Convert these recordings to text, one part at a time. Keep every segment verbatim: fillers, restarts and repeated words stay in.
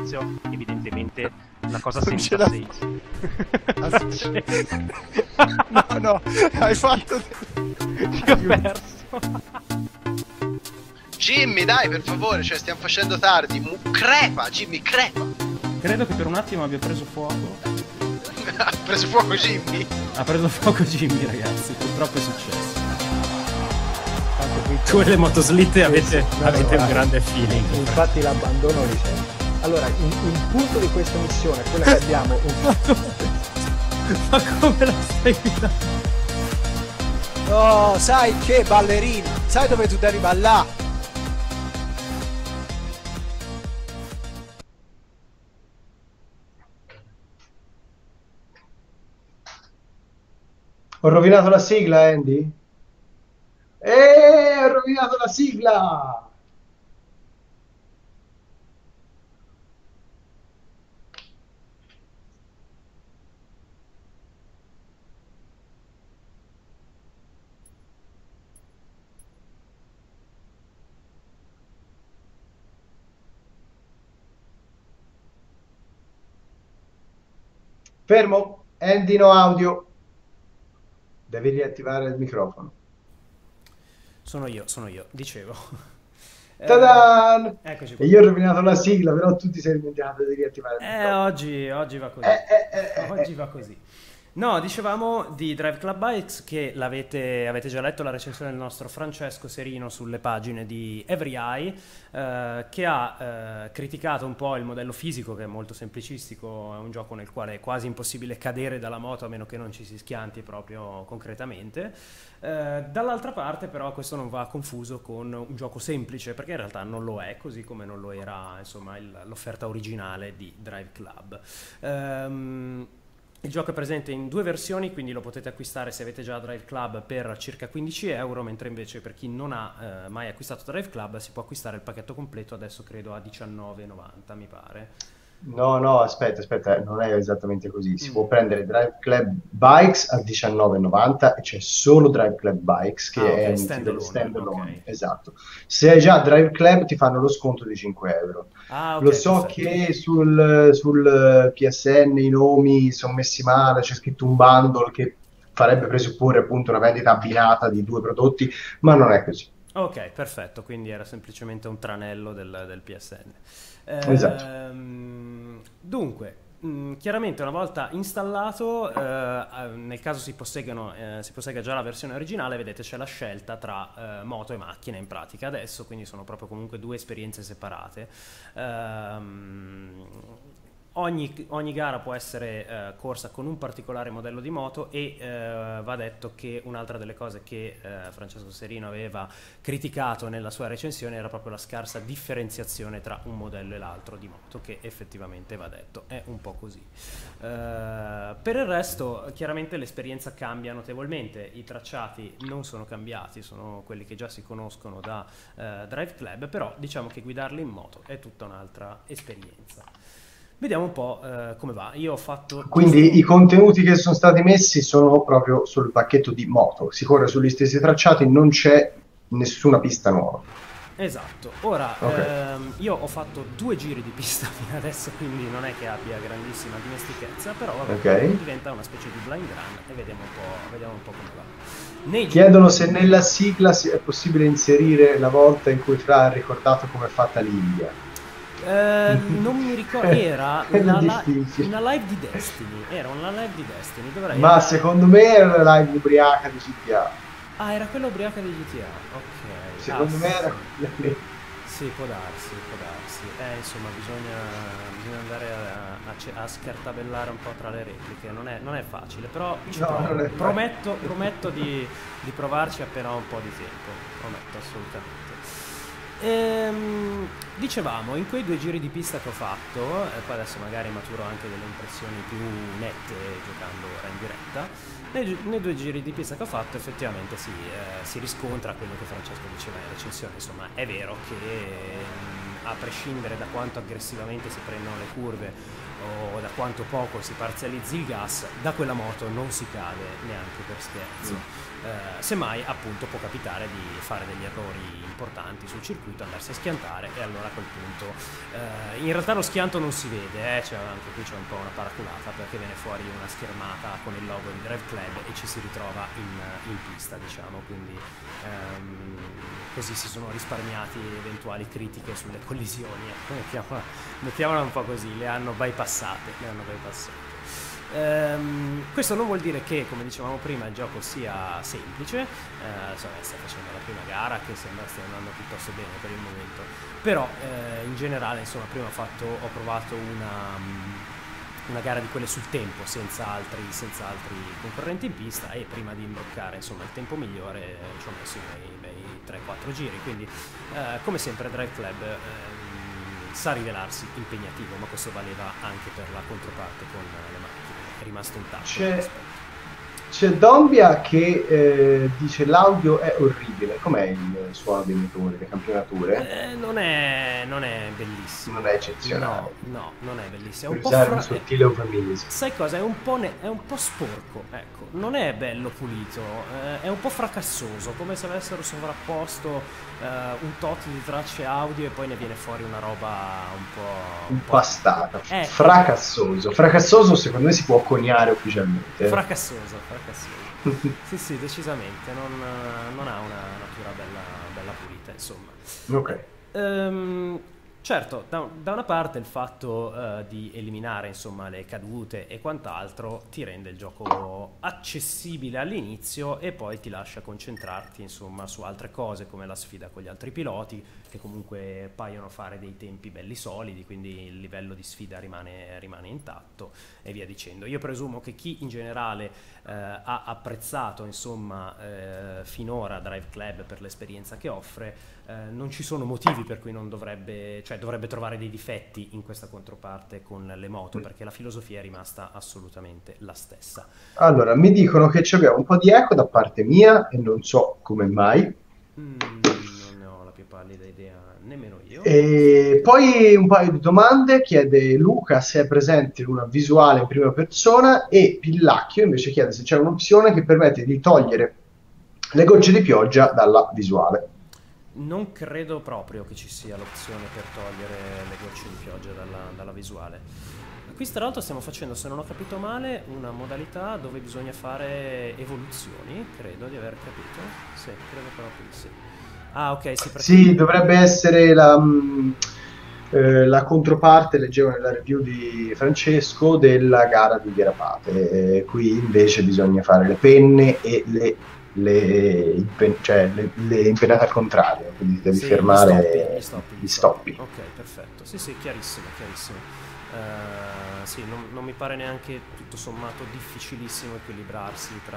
all'inizio, evidentemente la cosa Non ce senza la- senso. No, no, hai fatto... Ti ho perso. Jimmy, dai, per favore, cioè stiamo facendo tardi. Mu- crepa, Jimmy, crepa. Credo che per un attimo abbia preso fuoco. Ha preso fuoco Jimmy. Ha preso fuoco Jimmy, ragazzi, purtroppo è successo. Tanto qui c'è- Tu e le motoslitte avete, Sì, sì, no, avete no, un eh, grande feeling. Infatti l'abbandono li sento. Allora, il, il punto di questa missione è quella che abbiamo un... Ma come la stai guidando? Oh, sai che ballerina? Sai dove tu devi ballare? Ho rovinato la sigla, Andy? Eh, ho rovinato la sigla! Fermo, Andy no audio. Devi riattivare il microfono. Sono io, sono io, dicevo. Eh, Ta-da! eccoci qua. E io ho rovinato la sigla, però tu ti sei dimenticato di riattivare il Eh, microfono. oggi, oggi va così. Eh, eh, eh, eh, Oggi eh. va così. No, dicevamo di Drive Club Bikes che l'avete avete già letto la recensione del nostro Francesco Serino sulle pagine di Every Eye, eh, che ha eh, criticato un po' il modello fisico, che è molto semplicistico, è un gioco nel quale è quasi impossibile cadere dalla moto a meno che non ci si schianti proprio concretamente. Eh, dall'altra parte però questo non va confuso con un gioco semplice, perché in realtà non lo è, così come non lo era insomma il- l'offerta originale di Drive Club. Ehm, il gioco è presente in due versioni, quindi lo potete acquistare se avete già Drive Club per circa quindici euro, mentre invece per chi non ha eh, mai acquistato Drive Club si può acquistare il pacchetto completo, adesso credo a diciannove e novanta mi pare. No, no, aspetta, aspetta, non è esattamente così. Si Mm. può prendere Drive Club Bikes a diciannove e novanta e c'è solo Drive Club Bikes che Ah, ok, è un standalone, titolo standalone. ok. Esatto. Se hai già Drive Club ti fanno lo sconto di cinque euro. Ah, ok, Lo so perfetto. che sul, sul P S N i nomi sono messi male, c'è scritto un bundle che farebbe presupporre appunto una vendita abbinata di due prodotti, ma non è così. Ok, perfetto, quindi era semplicemente un tranello del, del P S N. Esatto. Ehm, dunque, mh, chiaramente una volta installato, eh, eh, nel caso si posseggano, eh, si possegga già la versione originale, vedete c'è la scelta tra eh, moto e macchina in pratica adesso, quindi sono proprio comunque due esperienze separate. Ehm, Ogni, ogni gara può essere eh, corsa con un particolare modello di moto e eh, va detto che un'altra delle cose che eh, Francesco Serino aveva criticato nella sua recensione era proprio la scarsa differenziazione tra un modello e l'altro di moto, che effettivamente va detto è un po' così. Eh, per il resto chiaramente l'esperienza cambia notevolmente, i tracciati non sono cambiati, sono quelli che già si conoscono da eh, Drive Club, però diciamo che guidarli in moto è tutta un'altra esperienza. Vediamo un po' eh, come va. Io ho fatto... Quindi i contenuti che sono stati messi sono proprio sul pacchetto di moto, si corre sugli stessi tracciati, non c'è nessuna pista nuova. Esatto. Ora, Ok. ehm, io ho fatto due giri di pista fino adesso, quindi non è che abbia grandissima dimestichezza, però vabbè, Ok. diventa una specie di blind run e vediamo un po', vediamo un po' come va. Nei giri... Chiedono se nella sigla si- è possibile inserire la volta in cui Fra ha ricordato come è fatta l'India. Eh, non mi ricordo, era È la li- difficile. una live di Destiny, era una live di Destiny, dovrei... Ma secondo me era la live ubriaca di G T A. Ah, era quella ubriaca di G T A, ok. Secondo Ah, me era sì. quella lì. Sì, può darsi, può darsi. Eh, insomma, bisogna, bisogna andare a, a ce- a scartabellare un po' tra le repliche. Non è, non è facile, però ci No, provo. non è facile. Prometto, prometto di, di provarci appena ho un po' di tempo. Prometto, assolutamente. Ehm, dicevamo, in quei due giri di pista che ho fatto, e poi adesso magari maturo anche delle impressioni più nette giocando ora in diretta, nei, gi- nei due giri di pista che ho fatto effettivamente si, eh, si riscontra quello che Francesco diceva in recensione, insomma è vero che mm, a prescindere da quanto aggressivamente si prendono le curve o da quanto poco si parzializzi il gas, da quella moto non si cade neanche per scherzo. Eh, semmai appunto può capitare di fare degli errori importanti sul circuito, andarsi a schiantare, e allora a quel punto eh, in realtà lo schianto non si vede, eh, cioè anche qui c'è un po' una paraculata, perché viene fuori una schermata con il logo di Drive Club e ci si ritrova in, in pista, diciamo, quindi ehm, così si sono risparmiati eventuali critiche sulle collisioni, ecco, mettiamola, mettiamola un po' così, le hanno bypassate, le hanno bypassate. Ehm, questo non vuol dire che, come dicevamo prima, il gioco sia semplice, eh, insomma, stai facendo la prima gara che sembra stia andando piuttosto bene per il momento, però eh, in generale, insomma, prima ho, fatto, ho provato una, una gara di quelle sul tempo, senza altri, senza altri concorrenti in pista, e prima di imbroccare, insomma, il tempo migliore eh, ci ho messo i bei tre quattro giri, quindi eh, come sempre Drive Club eh, sa rivelarsi impegnativo, ma questo valeva anche per la controparte con le macchine. È rimasto intatto. C'è, c'è Dombia che eh, dice l'audio è orribile. Com'è il suono dei motori, le campionature? Eh, non, è, non è bellissimo. Non è eccezionale. No, no, non è bellissimo. È Per un po' usare fra... un sottile eufemismo. Sai cosa? È un po', ne... è un po' sporco, ecco. Non è bello pulito, eh, è un po' fracassoso, come se avessero sovrapposto eh, un tot di tracce audio e poi ne viene fuori una roba un po'... un po'... impastata, eh. fracassoso. Fracassoso secondo me si può coniare ufficialmente. Fracassoso, fracassoso. Sì, sì, decisamente, non, non ha una natura bella, bella pulita, insomma. Ok. Ehm, certo, da, da una parte il fatto uh, di eliminare, insomma, le cadute e quant'altro ti rende il gioco accessibile all'inizio e poi ti lascia concentrarti, insomma, su altre cose, come la sfida con gli altri piloti, che comunque paiono fare dei tempi belli solidi, quindi il livello di sfida rimane, rimane intatto, e via dicendo. Io presumo che chi in generale eh, ha apprezzato, insomma, eh, finora Drive Club per l'esperienza che offre, eh, non ci sono motivi per cui non dovrebbe, cioè dovrebbe trovare dei difetti in questa controparte con le moto, perché la filosofia è rimasta assolutamente la stessa. Allora, mi dicono che c'abbiamo un po' di eco da parte mia e non so come mai. Mm, non ne ho la più pallida idea, nemmeno io. E poi un paio di domande. Chiede Luca se è presente una visuale in prima persona, e Pillacchio invece chiede se c'è un'opzione che permette di togliere le gocce di pioggia dalla visuale. Non credo proprio che ci sia l'opzione per togliere le gocce di pioggia dalla, dalla visuale. Qui tra l'altro stiamo facendo, se non ho capito male, una modalità dove bisogna fare evoluzioni, credo di aver capito. Sì, credo proprio di sì. Ah, ok, sì, perché... Sì, dovrebbe essere la, mh, eh, la controparte, leggevo nella review di Francesco, della gara di Gherapate. Eh, qui invece bisogna fare le penne e le, le, impen- cioè le, le impennate al contrario, quindi devi sì, fermare gli stoppi, gli stoppi, gli stoppi. Ok, perfetto. Sì, sì, chiarissimo, chiarissimo. Uh, sì, non, non mi pare neanche tutto sommato difficilissimo equilibrarsi tra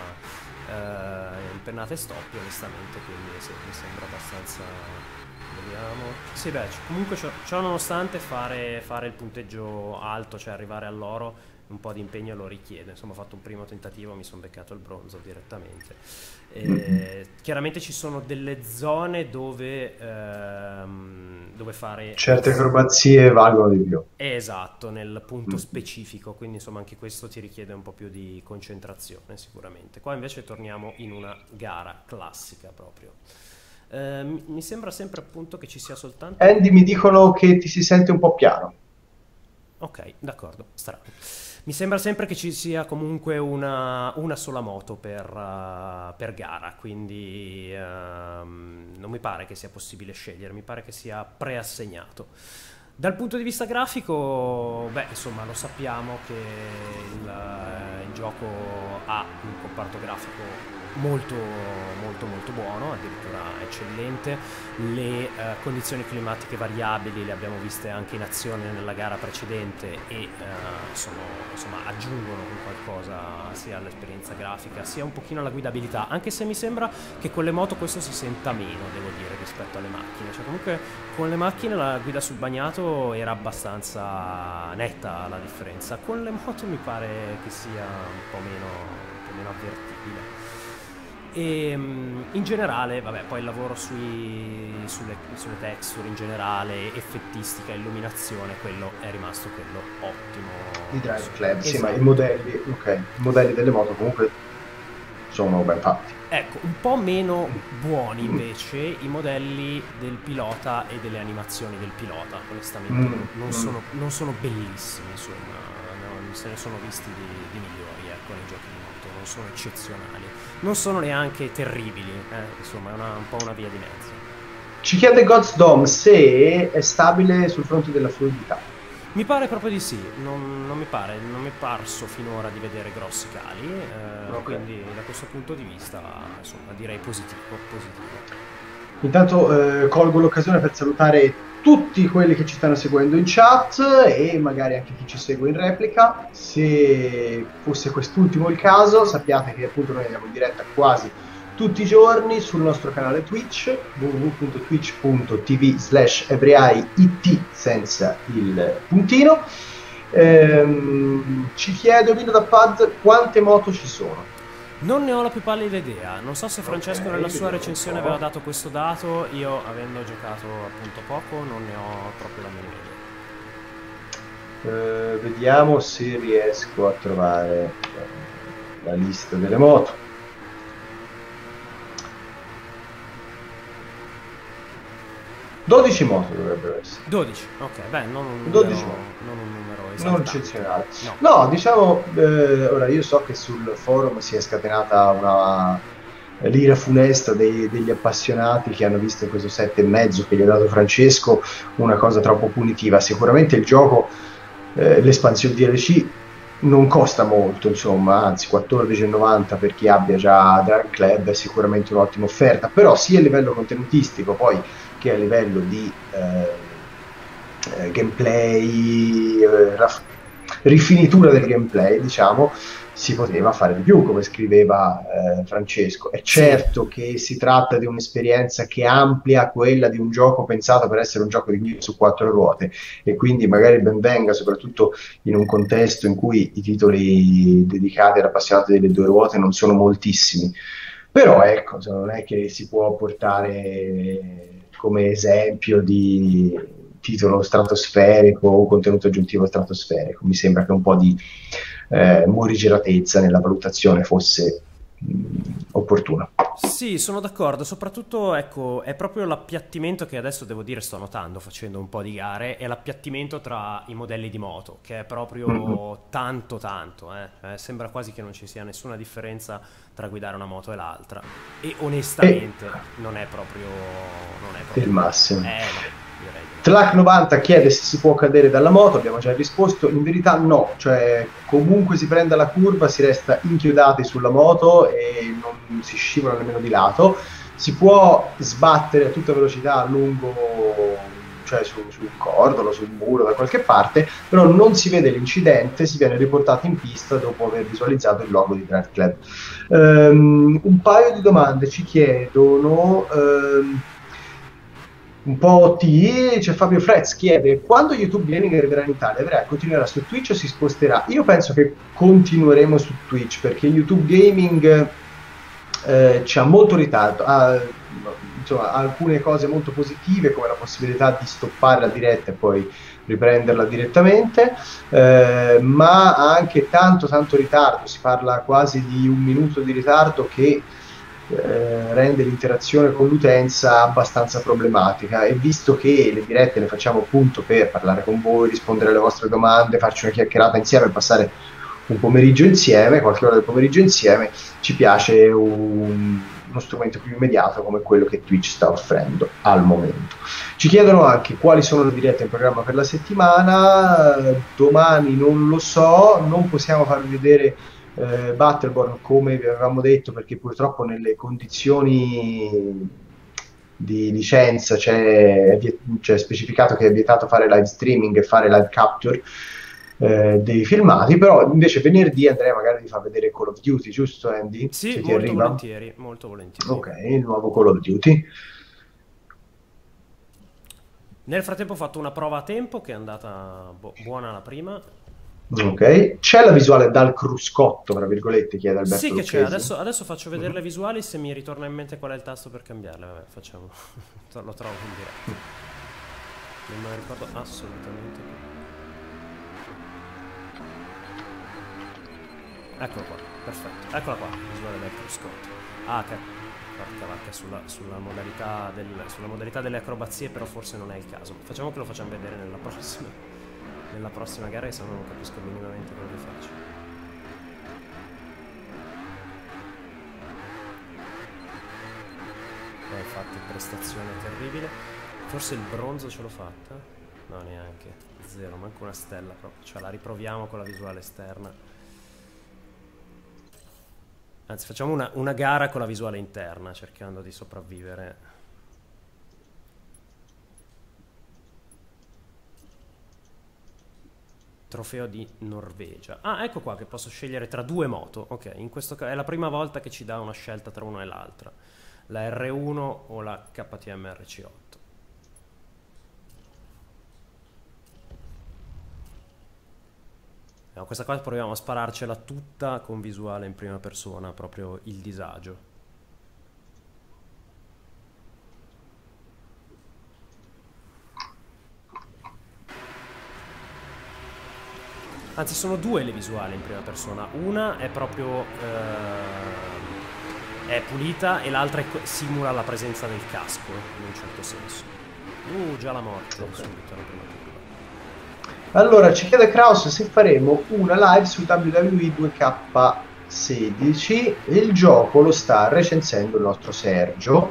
uh, impennate e stoppi, onestamente, quindi sì, mi sembra abbastanza... Vediamo. Sì, beh, c- comunque ciò, ciò nonostante fare, fare il punteggio alto, cioè arrivare all'oro, un po' di impegno lo richiede. Insomma, ho fatto un primo tentativo, mi sono beccato il bronzo direttamente. E, chiaramente ci sono delle zone dove, ehm, dove fare certe acrobazie valgono di più. esatto, nel punto specifico, quindi insomma anche questo ti richiede un po' più di concentrazione sicuramente. Qua invece torniamo in una gara classica proprio. Eh, mi, mi sembra sempre appunto che ci sia soltanto... Andy, mi dicono che ti si sente un po' piano. Ok, d'accordo, strano. Mi sembra sempre che ci sia comunque una, una sola moto per, uh, per gara, quindi um, non mi pare che sia possibile scegliere, mi pare che sia preassegnato. Dal punto di vista grafico, beh, insomma, lo sappiamo che il, il gioco ha un comparto grafico molto molto molto buono, addirittura eccellente. Le eh, condizioni climatiche variabili le abbiamo viste anche in azione nella gara precedente e eh, sono, insomma, aggiungono qualcosa sia all'esperienza grafica sia un pochino alla guidabilità, anche se mi sembra che con le moto questo si senta meno, devo dire, rispetto alle macchine. Cioè comunque con le macchine la guida sul bagnato era abbastanza netta la differenza, con le moto mi pare che sia un po' meno, un po' meno avvertibile. E um, in generale, vabbè, poi il lavoro sui, sulle, sulle texture in generale, effettistica, illuminazione, quello è rimasto quello ottimo. Di Drive Club, sì, Esatto. ma i modelli, ok, i modelli delle moto comunque sono ben fatti. Ecco, un po' meno buoni invece i modelli del pilota e delle animazioni del pilota, onestamente Mm, non, non mm. sono, non sono bellissimi, insomma, non se ne sono visti di, di migliori, ecco, nei giochi di moto, non sono eccezionali, non sono neanche terribili, eh, insomma è una, un po' una via di mezzo. Ci chiede God's Dome se è stabile sul fronte della fluidità. Mi pare proprio di sì, non, non mi pare, non mi è parso finora di vedere grossi cali, eh, Ok. quindi da questo punto di vista, insomma, direi positivo, positivo. Intanto eh, colgo l'occasione per salutare tutti quelli che ci stanno seguendo in chat e magari anche chi ci segue in replica. Se fosse quest'ultimo il caso, sappiate che appunto noi andiamo in diretta quasi tutti i giorni sul nostro canale Twitch, w w w punto twitch punto t v slash ebraiit senza il puntino. Ehm, ci chiede Vino da Pad quante moto ci sono. Non ne ho la più pallida idea, non so se Francesco Ok, nella sua vediamo un recensione po'. aveva dato questo dato, io avendo giocato appunto poco non ne ho proprio la minima idea. Eh, vediamo se riesco a trovare eh, la lista delle moto. dodici moto dovrebbero essere. dodici, ok, beh, non un dodici numero, moto. non un numero Non esaltante. eccezionale. No. No, diciamo, eh, ora io so che sul forum si è scatenata una l'ira funesta dei- degli appassionati che hanno visto in questo sette e mezzo che gli ha dato Francesco una cosa troppo punitiva. Sicuramente il gioco, eh, l'espansione D L C non costa molto, insomma, anzi quattordici e novanta per chi abbia già Drive Club è sicuramente un'ottima offerta, però sia a livello contenutistico poi che a livello di eh, eh, gameplay, eh, raff- rifinitura del gameplay, diciamo, si poteva fare di più, come scriveva eh, Francesco. È certo che si tratta di un'esperienza che amplia quella di un gioco pensato per essere un gioco di guida su quattro ruote, e quindi magari ben venga, soprattutto in un contesto in cui i titoli dedicati all'appassionato delle due ruote non sono moltissimi. Però ecco, non è che si può portare come esempio di titolo stratosferico o contenuto aggiuntivo stratosferico. Mi sembra che un po' di eh, morigeratezza nella valutazione fosse mh, opportuna. Sì, sono d'accordo, soprattutto ecco, è proprio l'appiattimento che adesso devo dire sto notando facendo un po' di gare, è l'appiattimento tra i modelli di moto, che è proprio Mm-hmm. tanto tanto, eh. Eh, sembra quasi che non ci sia nessuna differenza tra guidare una moto e l'altra, e onestamente non è proprio, non è proprio Il massimo. Eh, no, direi di no. Tlac novanta chiede se si può cadere dalla moto, abbiamo già risposto, in verità no, cioè comunque si prenda la curva si resta inchiodati sulla moto e non si scivola nemmeno di lato, si può sbattere a tutta velocità lungo, cioè su, sul cordolo, sul muro, da qualche parte, però non si vede l'incidente, si viene riportato in pista dopo aver visualizzato il logo di Drive Club. Um, un paio di domande ci chiedono... Um, un po' T, c'è Fabio Frez chiede quando YouTube Gaming arriverà in Italia, verrà, continuerà su Twitch o si sposterà? Io penso che continueremo su Twitch perché YouTube Gaming eh, c'ha molto ritardo, ha, insomma, ha alcune cose molto positive come la possibilità di stoppare la diretta e poi riprenderla direttamente, eh, ma ha anche tanto tanto ritardo, si parla quasi di un minuto di ritardo che Eh, rende l'interazione con l'utenza abbastanza problematica, e visto che le dirette le facciamo appunto per parlare con voi, rispondere alle vostre domande, farci una chiacchierata insieme, passare un pomeriggio insieme, qualche ora del pomeriggio insieme, ci piace un, uno strumento più immediato come quello che Twitch sta offrendo al momento. Ci chiedono anche quali sono le dirette in programma per la settimana. Domani non lo so, non possiamo farvi vedere Eh, Battleborn come vi avevamo detto perché purtroppo nelle condizioni di licenza c'è, c'è specificato che è vietato fare live streaming e fare live capture eh, dei filmati, però invece venerdì Andrea magari vi fa vedere Call of Duty, giusto Andy? Sì, Se ti molto arriva? volentieri, molto volentieri. Ok, il nuovo Call of Duty. Nel frattempo ho fatto una prova a tempo che è andata bu- buona la prima. Ok, c'è la visuale dal cruscotto, tra virgolette, chiede Alberto Sì che c'è, Lucchesi. adesso, adesso faccio vedere Mhm. le visuali, se mi ritorna in mente qual è il tasto per cambiarle, vabbè, facciamo, lo trovo in diretta. Non me lo ricordo assolutamente. Eccolo qua, perfetto, eccola qua, visuale del cruscotto. Ah, che porca vacca, sulla, sulla, modalità del, sulla modalità delle acrobazie, però forse non è il caso. Facciamo che lo facciamo vedere nella prossima, nella prossima gara, che se no non capisco minimamente quello che faccio. Eh, infatti prestazione terribile. Forse il bronzo ce l'ho fatta? No, neanche. Zero, manco una stella proprio. Cioè la riproviamo con la visuale esterna. Anzi, facciamo una, una gara con la visuale interna, cercando di sopravvivere. Trofeo di Norvegia. Ah, ecco qua che posso scegliere tra due moto. Ok, in questo caso è la prima volta che ci dà una scelta tra una e l'altra. La R uno o la K T M R C otto. No, questa qua proviamo a spararcela tutta con visuale in prima persona, proprio il disagio. Anzi, sono due le visuali in prima persona. Una è proprio eh, è pulita e l'altra simula la presenza del casco, in un certo senso. Uh, già la morte, okay. Subito la prima curva. Allora, ci chiede Kraus se faremo una live su W W E due K sedici. Il gioco lo sta recensendo il nostro Sergio.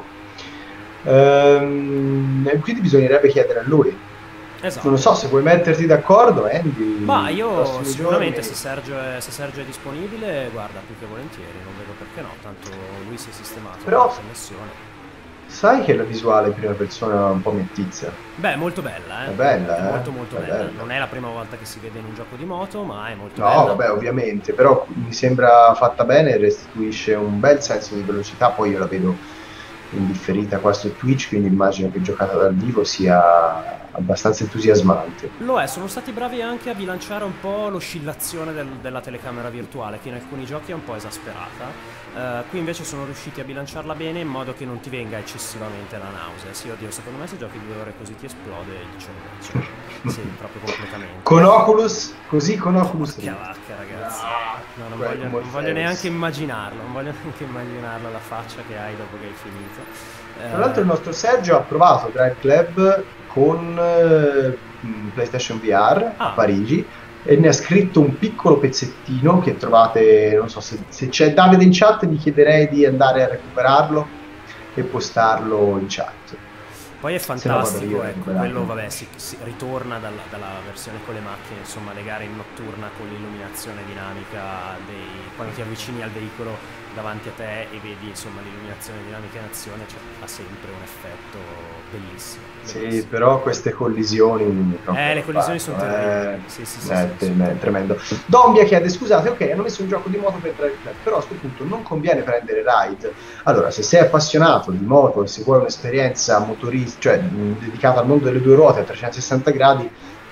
Ehm, quindi bisognerebbe chiedere a lui. Esatto. Non so se vuoi metterti d'accordo, Andy. Ma io sicuramente se Sergio, è, se Sergio è disponibile, guarda, più che volentieri, non vedo perché no, tanto lui si è sistemato però la connessione. Sai che la visuale in prima persona è un po' mettizia? Beh, è molto bella, eh. È bella, è eh? molto molto è bella. bella. Non è la prima volta che si vede in un gioco di moto, ma è molto no, bella. No, vabbè, ovviamente, però mi sembra fatta bene, restituisce un bel senso di velocità, poi io la vedo indifferita qua su Twitch, quindi immagino che giocata dal vivo sia abbastanza entusiasmante. Lo è, sono stati bravi anche a bilanciare un po' l'oscillazione del, della telecamera virtuale, che in alcuni giochi è un po' esasperata. Uh, qui invece sono riusciti a bilanciarla bene in modo che non ti venga eccessivamente la nausea. Sì, oddio, secondo me se giochi due ore così ti esplode il cervello. Cioè, sì, proprio completamente. Con Oculus, così con Oculus. Porca vacca, ragazzi. No, no, non, voglio, non voglio neanche immaginarlo, non voglio neanche immaginarlo la faccia che hai dopo che hai finito. Tra uh, l'altro il nostro Sergio ha provato Drive Club con uh, PlayStation V R ah. a Parigi e ne ha scritto un piccolo pezzettino che trovate, non so se, se c'è Davide in chat, gli chiederei di andare a recuperarlo e postarlo in chat. Poi è fantastico, ecco, quello vabbè si, si ritorna dalla, dalla versione con le macchine, insomma le gare in notturna con l'illuminazione dinamica dei, quando ti avvicini al veicolo davanti a te e vedi insomma l'illuminazione dinamica in azione, cioè ha sempre un effetto bellissimo, bellissimo. Sì, però queste collisioni eh le collisioni sono terribili, eh, sì, sì, sì, eh, sì, è sì, tremendo. Dombia chiede scusate, ok, hanno messo un gioco di moto per Drive Club, però a questo punto non conviene prendere Ride. Allora, se sei appassionato di moto e se vuoi un'esperienza motoristica, cioè mh, dedicata al mondo delle due ruote a trecentosessanta gradi,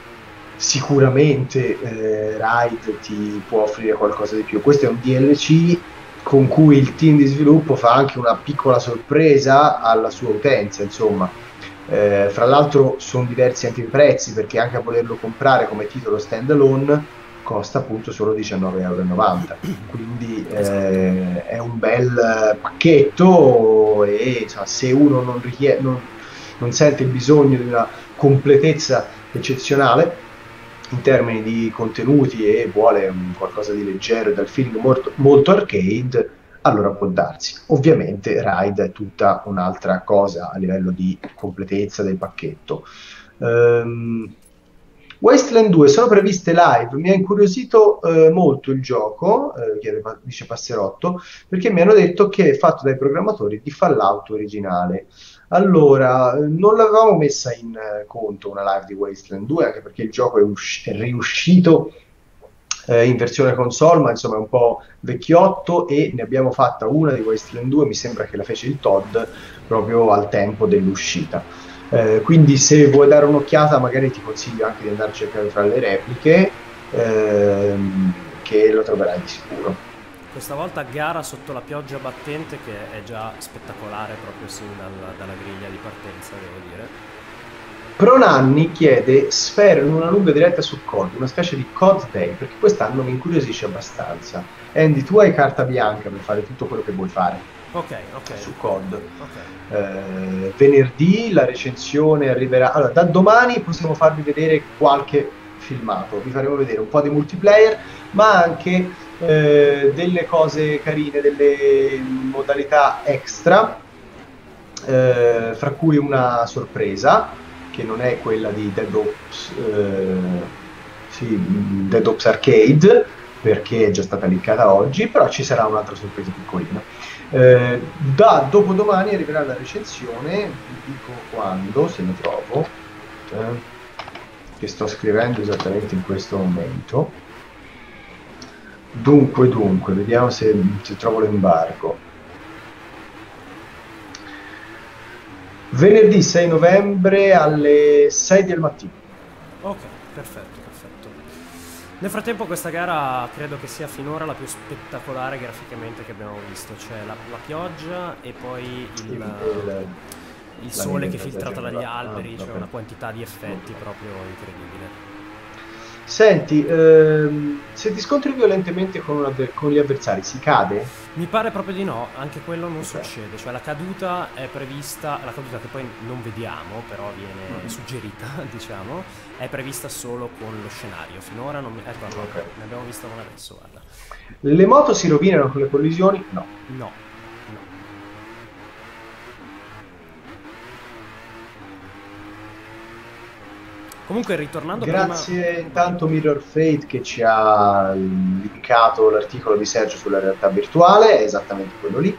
sicuramente eh, Ride ti può offrire qualcosa di più. Questo è un D L C con cui il team di sviluppo fa anche una piccola sorpresa alla sua utenza, insomma. Eh, fra l'altro sono diversi anche i prezzi, perché anche a volerlo comprare come titolo standalone costa appunto solo diciannove e novanta euro, quindi eh, è un bel pacchetto e insomma, se uno non, richiede, non, non sente il bisogno di una completezza eccezionale in termini di contenuti e vuole un qualcosa di leggero e dal feeling molto, molto arcade, allora può darsi. Ovviamente Ride è tutta un'altra cosa a livello di completezza del pacchetto. Um, Wasteland due sono previste live, mi ha incuriosito eh, molto il gioco, eh, chiede, dice Passerotto, perché mi hanno detto che è fatto dai programmatori di Fallout originale. Allora, non l'avevamo messa in eh, conto una live di Wasteland due, anche perché il gioco è, usci- è riuscito eh, in versione console, ma insomma è un po' vecchiotto, e ne abbiamo fatta una di Wasteland due, mi sembra che la fece il Todd proprio al tempo dell'uscita. Eh, quindi se vuoi dare un'occhiata magari ti consiglio anche di andare a cercare fra le repliche ehm, che lo troverai di sicuro. Questa volta gara sotto la pioggia battente, che è già spettacolare proprio sin dal, dalla griglia di partenza, devo dire. Pronanni chiede sfere in una lunga diretta su C O D, una specie di C O D Day, perché quest'anno mi incuriosisce abbastanza. Andy, tu hai carta bianca per fare tutto quello che vuoi fare. Ok, ok. Su C O D. Okay. Eh, venerdì la recensione arriverà. Allora, da domani possiamo farvi vedere qualche filmato. Vi faremo vedere un po' di multiplayer, ma anche eh, delle cose carine, delle modalità extra, eh, fra cui una sorpresa che non è quella di Dead Ops, eh, sì, Dead Ops Arcade, perché è già stata linkata oggi, però ci sarà un'altra sorpresa piccolina. Eh, da dopodomani arriverà la recensione, vi dico quando, se ne trovo, eh, che sto scrivendo esattamente in questo momento. Dunque, dunque, vediamo se, se trovo l'embargo. Venerdì sei novembre alle sei del mattino. Ok, perfetto, perfetto. Nel frattempo questa gara credo che sia finora la più spettacolare graficamente che abbiamo visto. C'è la, la pioggia e poi il, il, il, il sole che filtra tra gli alberi, c'è cioè una quantità di effetti proprio incredibile. Senti, ehm, se ti scontri violentemente con, una, con gli avversari si cade? Mi pare proprio di no, anche quello non okay. succede, cioè la caduta è prevista, la caduta che poi non vediamo, però viene mm. suggerita, diciamo, è prevista solo con lo scenario. Finora non mi... ecco, okay. ne abbiamo vista una adesso, guarda. Le moto si rovinano con le collisioni? No. No. Comunque ritornando Grazie prima... intanto Mirror Fate che ci ha linkato l'articolo di Sergio sulla realtà virtuale, è esattamente quello lì.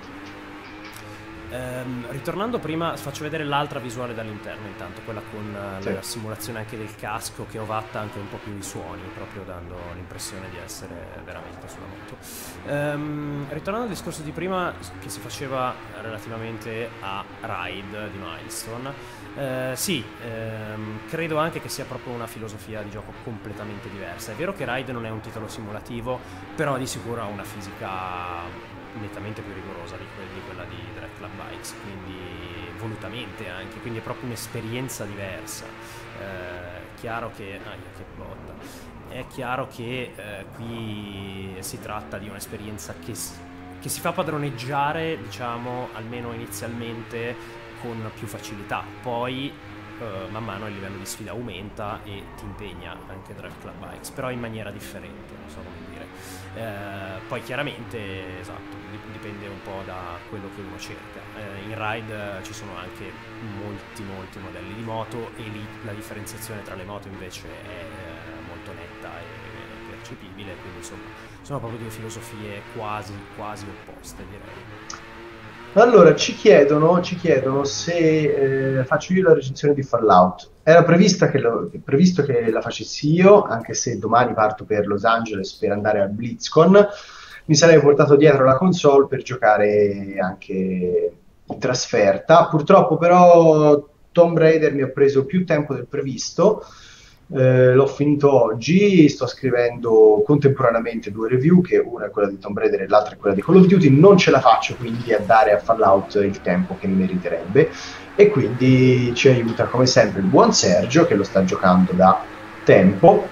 Ehm, ritornando prima, faccio vedere l'altra visuale dall'interno intanto, quella con sì. la simulazione anche del casco, che ovatta anche un po' più i suoni, proprio dando l'impressione di essere veramente sulla moto. Ehm, ritornando al discorso di prima che si faceva relativamente a Ride di Milestone, eh, sì, ehm, credo anche che sia proprio una filosofia di gioco completamente diversa. È vero che Ride non è un titolo simulativo, però di sicuro ha una fisica nettamente più rigorosa di, que di quella di Direct Club Bikes, quindi volutamente anche, quindi è proprio un'esperienza diversa. Eh, chiaro che, ah, che botta. È chiaro che eh, qui si tratta di un'esperienza che, che si fa padroneggiare, diciamo, almeno inizialmente con più facilità, poi uh, man mano il livello di sfida aumenta e ti impegna anche Drive Club Bikes, però in maniera differente, non so come dire. Uh, poi chiaramente, esatto, dipende un po' da quello che uno cerca. Uh, in Ride uh, ci sono anche molti molti modelli di moto e lì la differenziazione tra le moto invece è uh, molto netta e percepibile, quindi insomma sono proprio due filosofie quasi quasi opposte, direi. Allora, ci chiedono, ci chiedono se eh, faccio io la recensione di Fallout. Era prevista che lo, previsto che la facessi io, anche se domani parto per Los Angeles per andare al BlizzCon. Mi sarei portato dietro la console per giocare anche in trasferta. Purtroppo però Tomb Raider mi ha preso più tempo del previsto. Eh, l'ho finito oggi, sto scrivendo contemporaneamente due review, che una è quella di Tomb Raider e l'altra è quella di Call of Duty. Non ce la faccio quindi a dare a Fallout il tempo che meriterebbe, e quindi ci aiuta come sempre il buon Sergio che lo sta giocando da tempo,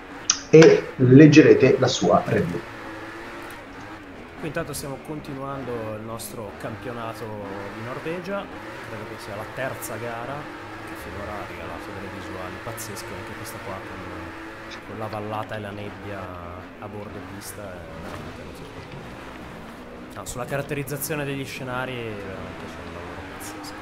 e leggerete la sua review. Qui intanto stiamo continuando il nostro campionato di Norvegia, credo che sia la terza gara, finora ha regalato delle visuali pazzesche, anche questa qua con, con la vallata e la nebbia a bordo pista è veramente così. No, sulla caratterizzazione degli scenari veramente c'è un lavoro pazzesco.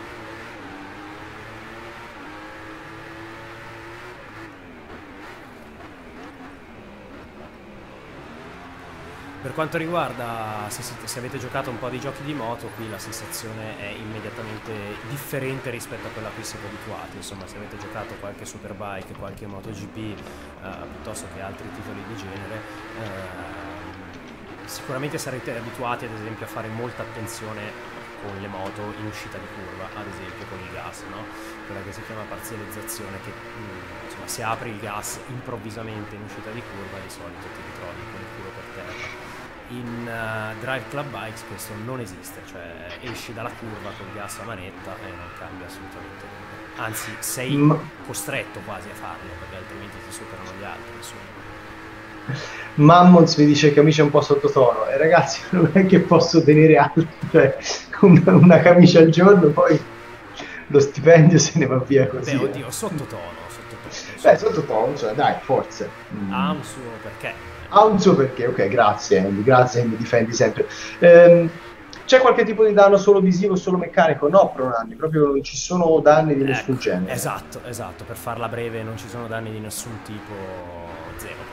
Per quanto riguarda se, se avete giocato un po' di giochi di moto, qui la sensazione è immediatamente differente rispetto a quella a cui siete abituati. Insomma, se avete giocato qualche Superbike, qualche MotoGP, eh, piuttosto che altri titoli di genere, eh, sicuramente sarete abituati ad esempio a fare molta attenzione con le moto in uscita di curva, ad esempio con il gas, no? Quella che si chiama parzializzazione, che mh, insomma, se apri il gas improvvisamente in uscita di curva di solito ti ritrovi con il culo per terra. In uh, Drive Club Bikes questo non esiste, cioè esci dalla curva col gas a manetta e non cambia assolutamente nulla. Anzi, sei Ma- costretto quasi a farlo, perché altrimenti ti superano gli altri, insomma. Mammons mi dice camicia un po' sottotono e ragazzi non è che posso tenere alto, cioè una, una camicia al giorno, poi lo stipendio se ne va via così. Beh, eh. oddio, sottotono, sottotono. Beh, insomma. sottotono, cioè, dai, forse. Mm. Ha un suo perché. Ha un suo perché, ok, grazie Andy, grazie che mi difendi sempre. Ehm, c'è qualche tipo di danno solo visivo, solo meccanico? No, Pronanni, proprio non ci sono danni di nessun Ecco, genere. esatto, esatto, per farla breve non ci sono danni di nessun tipo, zero proprio.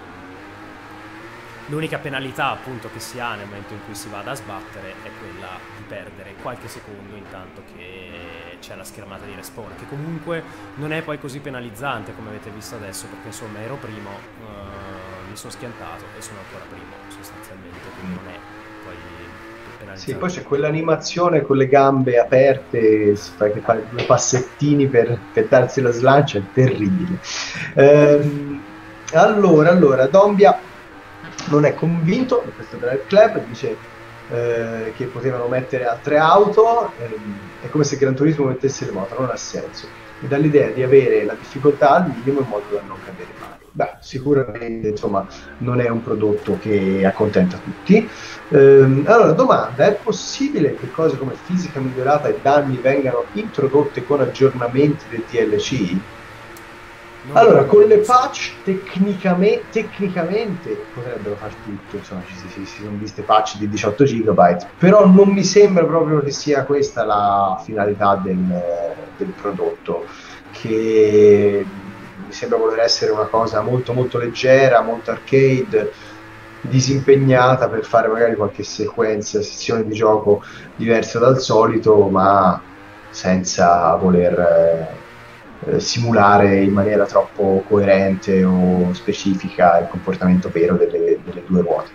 L'unica penalità appunto che si ha nel momento in cui si vada a sbattere è quella di perdere qualche secondo intanto che c'è la schermata di respawn, che comunque non è poi così penalizzante come avete visto adesso, perché insomma ero primo, eh, mi sono schiantato e sono ancora primo sostanzialmente, quindi non è poi penalizzante. Sì, poi c'è quell'animazione con le gambe aperte, si fa che fa due passettini per, per darsi la slancia, è terribile. Ehm, allora, allora, Dombia non è convinto di questo Drive Club, dice eh, che potevano mettere altre auto, ehm, è come se Gran Turismo mettesse le moto, non ha senso. Mi dà l'idea di avere la difficoltà al minimo in modo da non cadere mai. Beh, sicuramente insomma non è un prodotto che accontenta tutti. Ehm, allora, domanda, è possibile che cose come fisica migliorata e danni vengano introdotte con aggiornamenti del D L C? Non Allora, lo con le so. patch tecnicame- tecnicamente potrebbero far tutto, insomma, ci si, si- si sono viste patch di diciotto gigabyte, però non mi sembra proprio che sia questa la finalità del, del prodotto, che mi sembra voler essere una cosa molto molto leggera, molto arcade, disimpegnata per fare magari qualche sequenza, sessione di gioco diversa dal solito, ma senza voler eh, eh, simulare in maniera troppo coerente o specifica il comportamento vero delle, delle due ruote.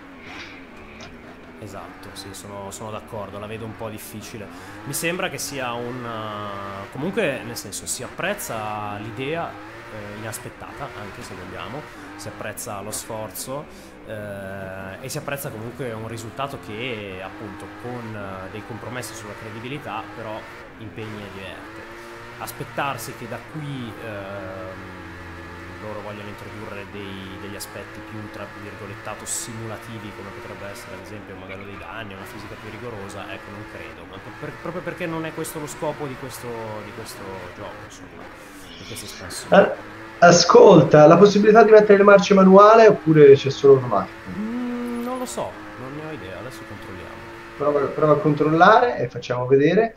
Esatto, sì, sono, sono d'accordo, la vedo un po' difficile. Mi sembra che sia un... uh, comunque, nel senso, si apprezza l'idea eh, inaspettata, anche se vogliamo, si apprezza lo sforzo eh, e si apprezza comunque un risultato che, appunto, con uh, dei compromessi sulla credibilità, però impegna e diverte. Aspettarsi che da qui... ehm, loro vogliono introdurre dei, degli aspetti più, tra virgolettato, simulativi, come potrebbe essere ad esempio il modello dei danni, una fisica più rigorosa, ecco, non credo, ma per, proprio perché non è questo lo scopo di questo, di questo gioco, insomma, di questa espansione. Eh, Ascolta, la possibilità di mettere le marce manuale oppure c'è solo automatico? Mm, non lo so, non ne ho idea, adesso controlliamo. Prova, prova a controllare e facciamo vedere.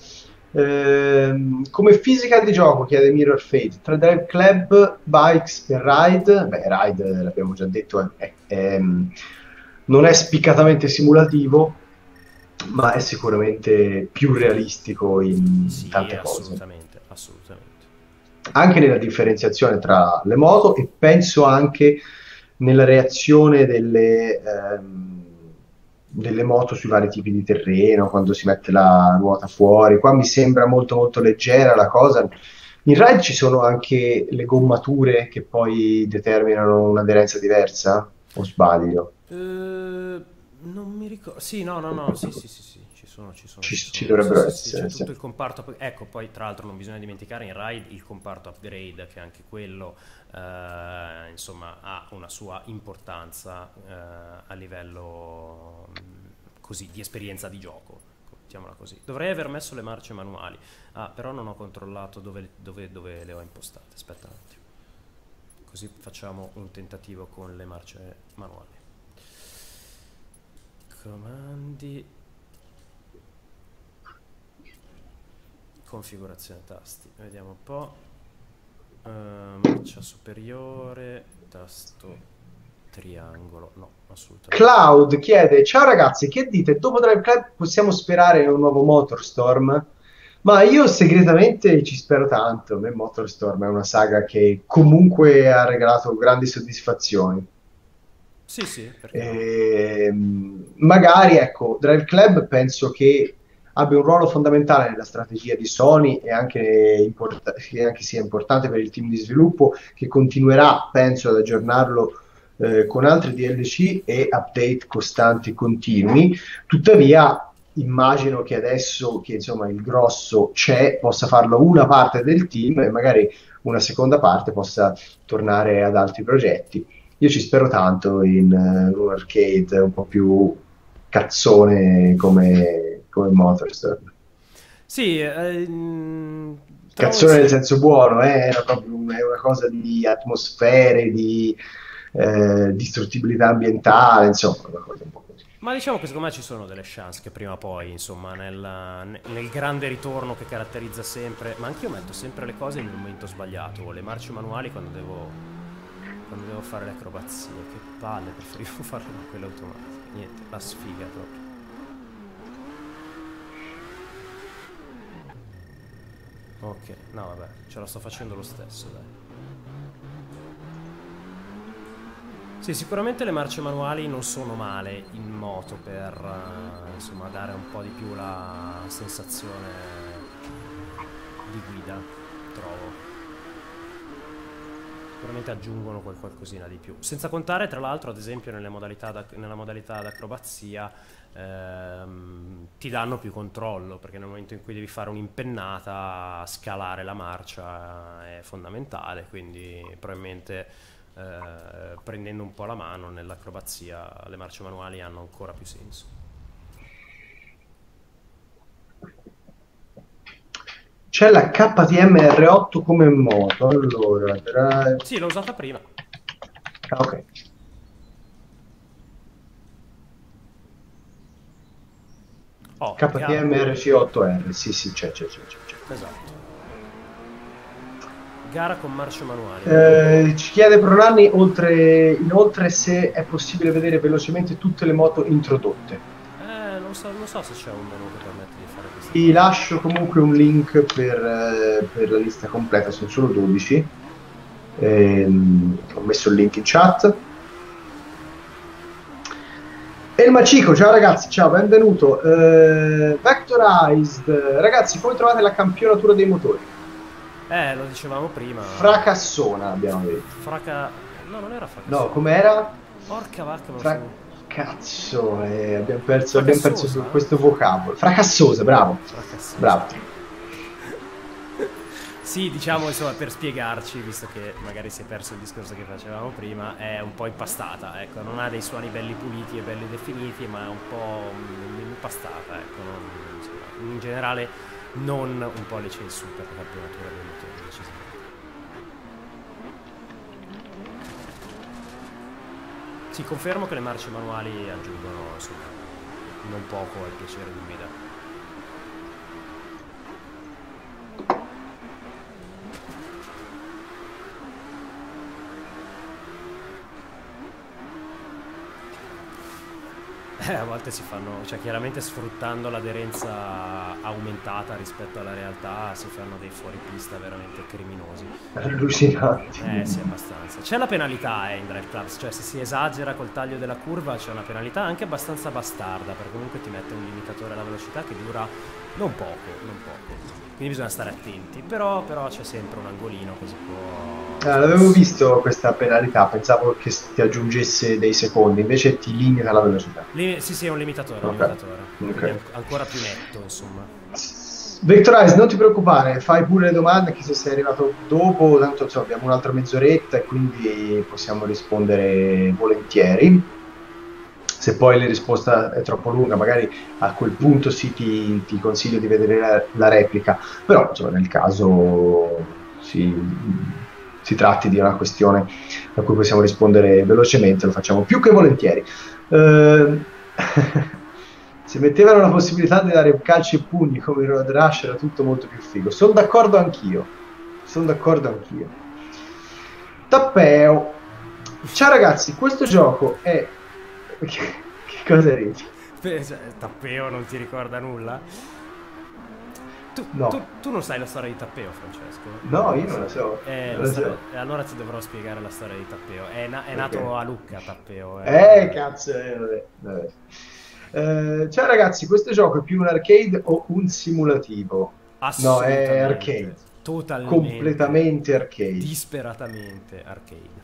Ehm, come fisica di gioco, chiede Mirror Fate, tra Drive Club, Bikes e Ride, beh, Ride l'abbiamo già detto, è, è- è, mm, non è spiccatamente simulativo, ma è sicuramente più realistico in Sì, tante cose. assolutamente, assolutamente. Anche nella differenziazione tra le moto e penso anche nella reazione delle, ehm, delle moto sui vari tipi di terreno, quando si mette la ruota fuori. Qua mi sembra molto molto leggera la cosa. In ride ci sono anche le gommature che poi determinano un'aderenza diversa, o sbaglio? Eh, non mi ricordo. Sì, no, no, no, sì, sì, sì, sì, ci sono, ci sono, Ci, ci ci sono. dovrebbero Sì, sì, sì, essere, c'è sì. tutto il comparto. Ecco, poi tra l'altro non bisogna dimenticare in Ride il comparto upgrade, che anche quello, eh, insomma, ha una sua importanza eh, a livello mh, così di esperienza di gioco. Mettiamola così. Dovrei aver messo le marce manuali. Ah, però non ho controllato dove, dove, dove le ho impostate. Aspetta un attimo. Così facciamo un tentativo con le marce manuali. Comandi, configurazione tasti, vediamo un po'. Eh, marcia superiore, tasto triangolo, no, assolutamente. Cloud chiede: ciao ragazzi, che dite? Dopo Drive Club possiamo sperare in un nuovo Motorstorm? Ma io segretamente ci spero tanto. A me Motorstorm è una saga che comunque ha regalato grandi soddisfazioni. Sì, sì, perché no? Ehm, magari, ecco, Drive Club penso che abbia un ruolo fondamentale nella strategia di Sony e anche, import- che anche sia importante per il team di sviluppo, che continuerà, penso, ad aggiornarlo eh, con altri D L C e update costanti e continui. Tuttavia immagino che adesso che insomma il grosso c'è, possa farlo una parte del team e magari una seconda parte possa tornare ad altri progetti. Io ci spero tanto in uh, un arcade un po' più cazzone come, come Motorstorm. Sì, ehm, Cazzone sì. nel senso buono, eh? Era proprio un, è una cosa di atmosfere, di eh, distruttibilità ambientale, insomma, una cosa un po' così. Ma diciamo che secondo me ci sono delle chance che prima o poi, insomma, nel, nel grande ritorno che caratterizza sempre, ma anch'io metto sempre le cose nel momento sbagliato, le marce manuali quando devo, quando devo fare le acrobazie, che palle, preferivo farle con quelle automatiche, niente, la sfiga proprio. Ok, no vabbè, ce la sto facendo lo stesso, dai. Sì, sicuramente le marce manuali non sono male in moto per uh, insomma dare un po' di più la sensazione di guida, trovo. Sicuramente aggiungono quel qualcosina di più. Senza contare, tra l'altro, ad esempio nelle modalità da, nella modalità d'acrobazia ehm, ti danno più controllo, perché nel momento in cui devi fare un'impennata, scalare la marcia è fondamentale, quindi probabilmente Eh, prendendo un po' la mano nell'acrobazia le marce manuali hanno ancora più senso. C'è la K T M R otto come moto, allora per... Sì, l'ho usata prima. Ah, ok. Oh, K T M R C otto R, sì sì, c'è, c'è, c'è, c'è. Esatto. Gara con marce manuali. Eh, ci chiede Pronanni oltre, inoltre se è possibile vedere velocemente tutte le moto introdotte. Eh, non so, non so se c'è un menu che permette di fare questo. Vi lascio comunque un link per, eh, per la lista completa, sono solo dodici. Eh, ho messo il link in chat. E il Macico, ciao ragazzi, ciao, benvenuto. Eh, Vectorized, ragazzi, come trovate la campionatura dei motori? Eh, lo dicevamo prima. Fracassona, abbiamo detto. Fraca... No, non era fracassona. No, com'era? Porca vacca, non Fra... so. Cazzo, eh, abbiamo perso, abbiamo perso su questo vocabolo. Fracassosa, bravo. Fracassosa. Bravo. Sì, diciamo, insomma, per spiegarci, visto che magari si è perso il discorso che facevamo prima, è un po' impastata, ecco, non ha dei suoni belli puliti e belli definiti, ma è un po' impastata, ecco, non, insomma, in generale non un po' le su per la campionatura del motore, decisamente. Sì, confermo che le marce manuali aggiungono, insomma, non poco al piacere di guida. Eh, a volte si fanno, cioè chiaramente sfruttando l'aderenza aumentata rispetto alla realtà, si fanno dei fuoripista veramente criminosi. Allucinanti. Eh sì, abbastanza. C'è la penalità eh, in Drive Clubs, cioè se si esagera col taglio della curva c'è una penalità anche abbastanza bastarda, perché comunque ti mette un limitatore alla velocità che dura non poco, non poco. Quindi bisogna stare attenti, però, però c'è sempre un angolino che si può... Ah, l'avevo visto questa penalità, pensavo che ti aggiungesse dei secondi, invece ti limita la velocità. Li... Sì, sì, è un limitatore, Okay. un limitatore. Okay. An ancora più netto, insomma. Vectorize, non ti preoccupare, fai pure le domande, anche se sei arrivato dopo, tanto insomma, abbiamo un'altra mezz'oretta e quindi possiamo rispondere volentieri. Se poi la risposta è troppo lunga, magari a quel punto sì ti, ti consiglio di vedere la, la replica, però insomma, nel caso si, si tratti di una questione a cui possiamo rispondere velocemente, lo facciamo più che volentieri. Uh, se mettevano la possibilità di dare calci e pugni come in Road Rush era tutto molto più figo. Sono d'accordo anch'io, sono d'accordo anch'io. Tappeo. Ciao ragazzi, questo gioco è... Che, che cosa ridi? Tappeo non ti ricorda nulla? Tu, no. tu, tu non sai la storia di Tappeo, Francesco? No, io non la so. Eh, non la la storia, so. allora ti dovrò spiegare la storia di Tappeo. È, na è nato okay. a Lucca, Tappeo. Eh, eh cazzo, eh, vabbè, vabbè. Eh, ciao ragazzi, questo gioco è più un arcade o un simulativo? No, è arcade. Assolutamente, totalmente, Completamente arcade. disperatamente arcade.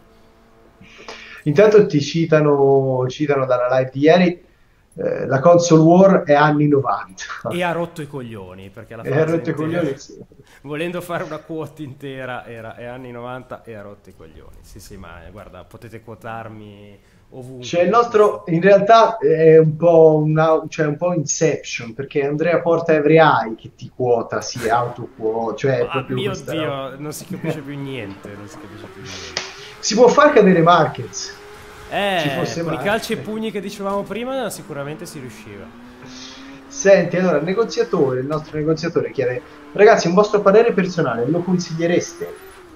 Intanto ti citano, citano dalla live di ieri, eh, la console war è anni novanta. E ha rotto i coglioni, perché la E ha frase rotto i intera, coglioni, sì. volendo fare una quote intera, era è anni novanta e ha rotto i coglioni. Sì, sì, ma eh, guarda, potete quotarmi ovunque. Cioè il con nostro, questo. in realtà è un po' una, cioè un po' Inception, perché Andrea porta Every Eye che ti quota, si autoquota, cioè è Ah, proprio mio questa roba. Dio, non si capisce più niente, non si capisce più niente. Si può far cadere Marquez. Ci Eh, fosse con i mai. calci e pugni che dicevamo prima sicuramente si riusciva. Senti, allora, il negoziatore, il nostro negoziatore chiede, ragazzi, un vostro parere personale, lo consigliereste?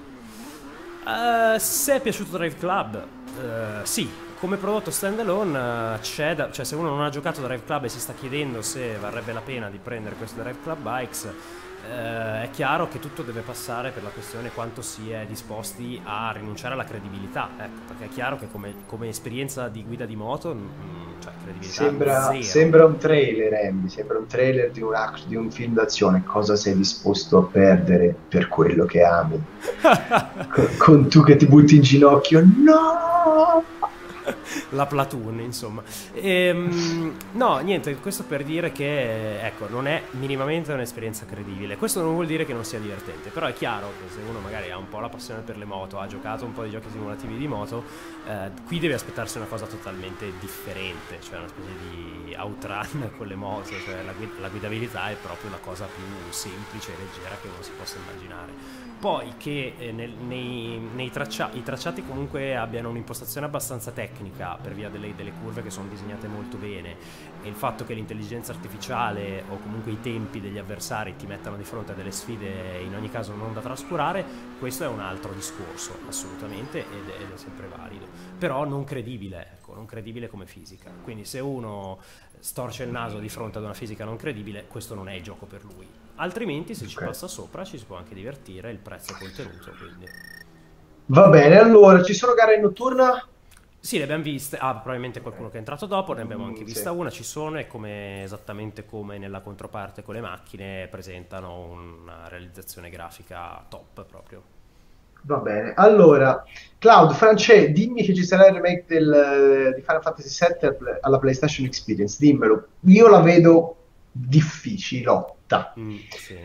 Uh, se è piaciuto Drive Club, uh, sì, come prodotto standalone uh, c'è da, cioè se uno non ha giocato Drive Club e si sta chiedendo se varrebbe la pena di prendere questo Drive Club Bikes, uh, è chiaro che tutto deve passare per la questione quanto si è disposti a rinunciare alla credibilità, ecco, perché è chiaro che come, come esperienza di guida di moto, mh, cioè credibilità Sembra, zero. sembra un trailer, Andy, sembra un trailer di un, act- di un film d'azione. Cosa sei disposto a perdere per quello che ami? con, con tu che ti butti in ginocchio, no! La platoon, insomma. Ehm, no, niente, questo per dire che, ecco, non è minimamente un'esperienza credibile. Questo non vuol dire che non sia divertente, però è chiaro che se uno magari ha un po' la passione per le moto, ha giocato un po' di giochi simulativi di moto, eh, qui deve aspettarsi una cosa totalmente differente, cioè una specie di outrun con le moto, cioè la, guid- la guidabilità è proprio la cosa più semplice e leggera che uno si possa immaginare. Poi che eh, nel, nei, nei traccia- i tracciati comunque abbiano un'impostazione abbastanza tecnica per via delle, delle curve che sono disegnate molto bene, e il fatto che l'intelligenza artificiale o comunque i tempi degli avversari ti mettano di fronte a delle sfide in ogni caso non da trascurare, questo è un altro discorso assolutamente, ed è, ed è sempre valido, però non credibile, ecco, non credibile come fisica. Quindi se uno storce il naso di fronte ad una fisica non credibile, questo non è il gioco per lui. Altrimenti se ci Ok. passa sopra ci si può anche divertire, il prezzo è contenuto, quindi... Va bene, allora, ci sono gare in notturna? Sì, le abbiamo viste. Ah, probabilmente qualcuno che è entrato dopo, ne abbiamo anche Mm, vista sì. una, ci sono, e come, esattamente come nella controparte con le macchine, presentano una realizzazione grafica top proprio. Va bene, allora, Cloud, France, dimmi che ci sarà il remake del, di Final Fantasy sette al- alla PlayStation Experience, dimmelo. Io la vedo difficilotta. Mm, sì.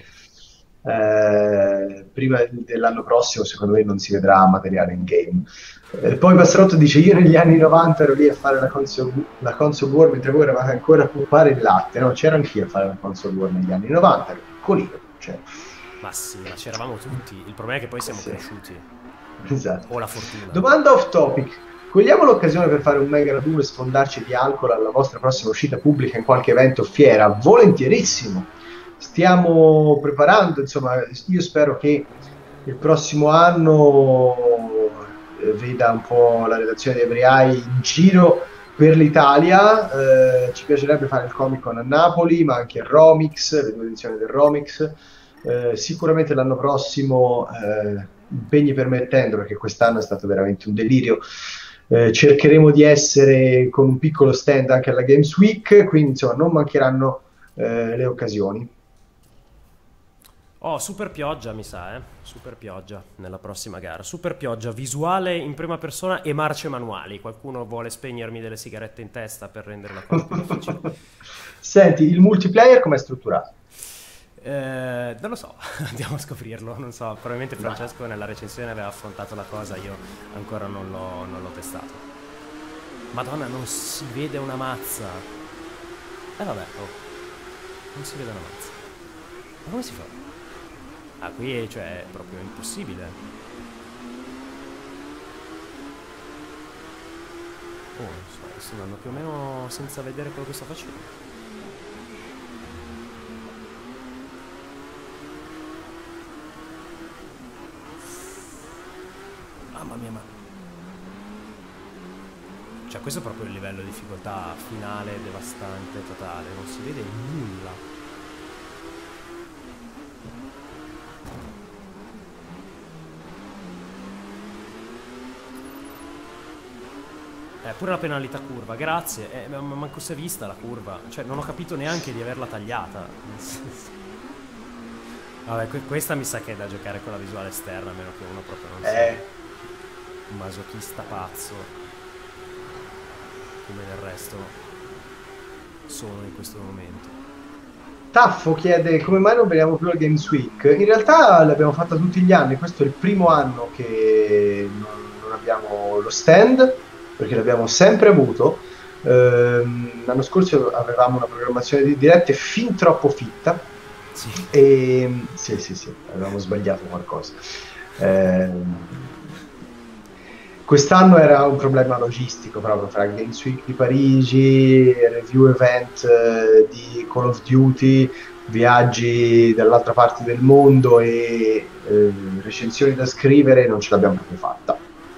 Eh, prima dell'anno prossimo, secondo me, non si vedrà materiale in game. Eh, poi Passarotto dice: Io negli anni novanta ero lì a fare la console, la console war mentre voi eravate ancora a pompare il latte. No, c'ero anch'io a fare la console war negli anni novanta, ero piccolino. Cioè. Ma sì, ma c'eravamo tutti. Il problema è che poi siamo Sì. cresciuti. Esatto. O la fortuna. Domanda off topic. Cogliamo l'occasione per fare un mega raduno e sfondarci di alcol alla vostra prossima uscita pubblica in qualche evento o fiera? Volentierissimo. Stiamo preparando, insomma, io spero che il prossimo anno eh, veda un po' la redazione di Every Eye in giro per l'Italia. Eh, ci piacerebbe fare il Comic Con a Napoli, ma anche il Romix, le due edizioni del Romix. Eh, sicuramente l'anno prossimo, eh, impegni permettendo, perché quest'anno è stato veramente un delirio, eh, cercheremo di essere con un piccolo stand anche alla Games Week, quindi insomma non mancheranno eh, le occasioni. Oh, super pioggia mi sa, eh. Super pioggia nella prossima gara. Super pioggia, visuale in prima persona e marce manuali. Qualcuno vuole spegnermi delle sigarette in testa per rendere la cosa più difficile? Senti, il multiplayer com'è strutturato? Eh, non lo so, andiamo a scoprirlo. Non so, probabilmente Francesco nella recensione aveva affrontato la cosa, io ancora non l'ho, non l'ho testato. Madonna, non si vede una mazza. Eh vabbè, oh, non si vede una mazza. Ma come si fa? Ah, qui cioè è proprio impossibile. Oh, non so, sto andando più o meno senza vedere quello che sto facendo. Mamma mia, ma... Cioè questo è proprio il livello di difficoltà finale, devastante, totale. Non si vede nulla. Eh, pure la penalità curva, grazie. Eh, ma ma manco si è vista la curva. Cioè, non ho capito neanche di averla tagliata. Vabbè, que- questa mi sa che è da giocare con la visuale esterna, a meno che uno proprio non sia Eh, un masochista pazzo. Come del resto sono in questo momento. Taffo chiede come mai non veniamo più al Games Week. In realtà l'abbiamo fatta tutti gli anni, questo è il primo anno che non, non abbiamo lo stand, perché l'abbiamo sempre avuto. Ehm, l'anno scorso avevamo una programmazione di dirette fin troppo fitta. Sì. E sì, sì, sì, avevamo sbagliato qualcosa. Ehm, quest'anno era un problema logistico proprio fra il Games Week di Parigi, review event eh, di Call of Duty, viaggi dall'altra parte del mondo e eh, recensioni da scrivere, non ce l'abbiamo proprio fatta.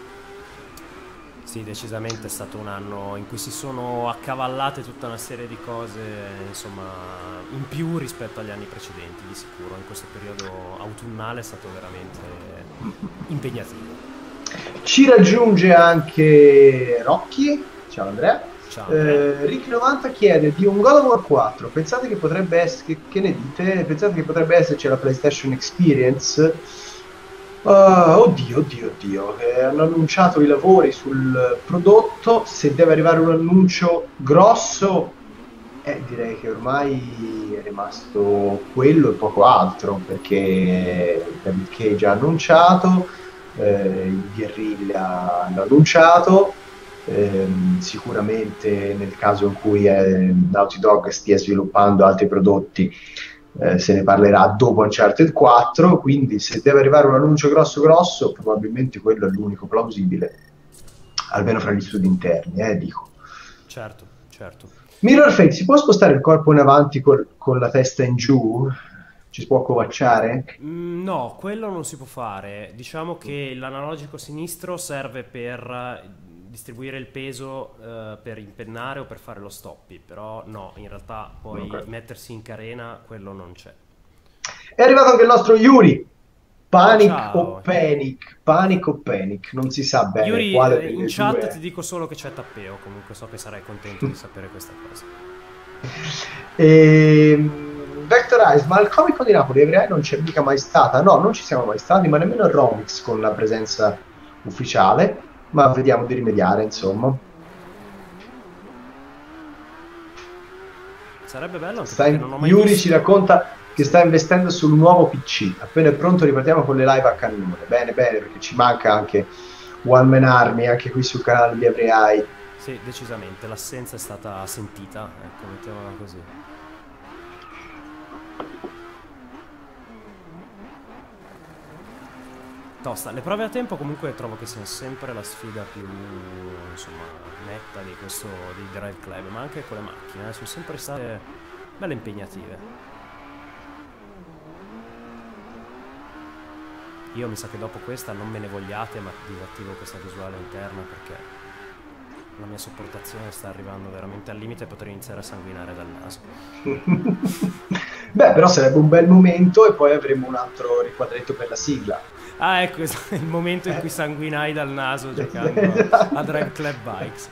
Sì, decisamente è stato un anno in cui si sono accavallate tutta una serie di cose, insomma, in più rispetto agli anni precedenti, di sicuro. In questo periodo autunnale è stato veramente impegnativo. Ci raggiunge anche Rocky. Ciao Andrea. Ciao, Andrea. Eh, Rick novanta chiede di un God of War quattro. Pensate che potrebbe essere, che, che ne dite? Pensate che potrebbe esserci la PlayStation Experience? Uh, oddio, oddio, oddio. Eh, hanno annunciato i lavori sul prodotto. Se deve arrivare un annuncio grosso, eh, direi che ormai è rimasto quello e poco altro, perché David Cage ha annunciato, eh, il Guerrilla hanno annunciato. Ehm, sicuramente nel caso in cui eh, Naughty Dog stia sviluppando altri prodotti eh, se ne parlerà dopo Uncharted quattro, quindi se deve arrivare un annuncio grosso grosso probabilmente quello è l'unico plausibile, almeno fra gli studi interni, eh, dico. Certo, certo. Mirror Fate, si può spostare il corpo in avanti col- con la testa in giù? Ci si può accovacciare? Mm, no, quello non si può fare. Diciamo che l'analogico sinistro serve per eh, distribuire il peso eh, per impennare o per fare lo stoppie, però no, in realtà poi Ok. mettersi in carena, quello non c'è. È arrivato anche il nostro Yuri. Panic Ciao. o Panic? Panic o Panic? Non si sa bene Yuri, quale eh, in delle chat due. ti dico solo che c'è Tappeo, comunque so che sarai contento di sapere questa cosa. Ehm, Vectorize, ma al Comic Con di Napoli Everai non c'è mica mai stata? No, non ci siamo mai stati, ma nemmeno il Romix con la presenza ufficiale, ma vediamo di rimediare, insomma. Sarebbe bello anche Sta perché in- non ho mai Yuri visto. ci racconta che sta investendo sul nuovo P C. Appena è pronto ripartiamo con le live a cannone. Bene, bene, perché ci manca anche One Man Army, anche qui sul canale di Everai. Sì, decisamente, l'assenza è stata sentita, ecco, mettiamola così. Tosta. Le prove a tempo comunque trovo che siano sempre la sfida più, insomma, netta di questo di Drive Club, ma anche con le macchine, eh, sono sempre state belle impegnative. Io mi sa che dopo questa non me ne vogliate, ma disattivo questa visuale interna perché la mia sopportazione sta arrivando veramente al limite e potrei iniziare a sanguinare dal naso. Beh, però sarebbe un bel momento e poi avremo un altro riquadretto per la sigla. Ah, ecco, è il momento in cui sanguinai dal naso giocando a Drive Club Bikes.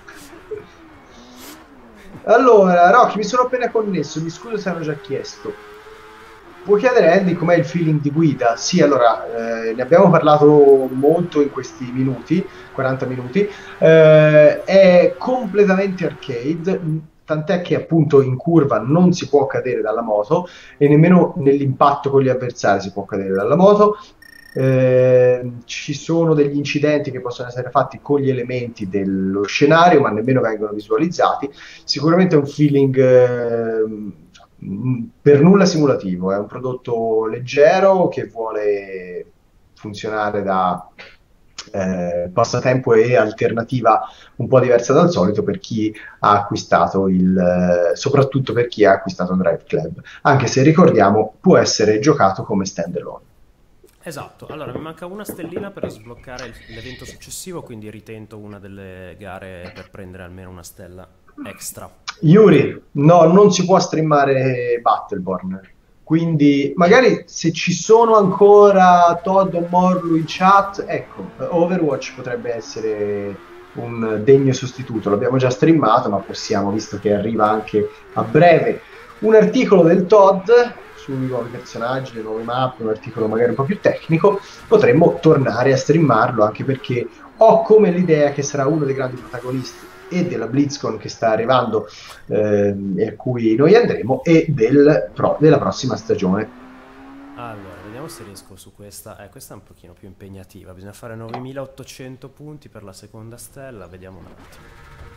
Allora, Rocky, mi sono appena connesso, mi scuso se hanno già chiesto. Puoi chiedere a Andy com'è il feeling di guida? Sì, allora, eh, ne abbiamo parlato molto in questi minuti, quaranta minuti. Eh, è completamente arcade, tant'è che appunto in curva non si può cadere dalla moto e nemmeno nell'impatto con gli avversari si può cadere dalla moto. Eh, ci sono degli incidenti che possono essere fatti con gli elementi dello scenario, ma nemmeno vengono visualizzati. Sicuramente è un feeling eh, per nulla simulativo, è un prodotto leggero che vuole funzionare da eh, passatempo e alternativa un po' diversa dal solito per chi ha acquistato il, soprattutto per chi ha acquistato Drive Club, anche se ricordiamo può essere giocato come standalone. Esatto, allora mi manca una stellina per sbloccare il- l'evento successivo, quindi ritento una delle gare per prendere almeno una stella extra. Yuri, no, non si può streamare Battleborn, quindi magari se ci sono ancora Todd o Morlu in chat, ecco, Overwatch potrebbe essere un degno sostituto. L'abbiamo già streamato, ma possiamo, visto che arriva anche a breve un articolo del Todd sui nuovi personaggi, le nuove mappe, un articolo magari un po' più tecnico, potremmo tornare a streamarlo, anche perché ho come l'idea che sarà uno dei grandi protagonisti e della BlizzCon che sta arrivando ehm, e a cui noi andremo, e del pro- della prossima stagione. Allora, vediamo se riesco su questa. Eh, questa è un pochino più impegnativa. Bisogna fare novemilaottocento punti per la seconda stella. Vediamo un attimo.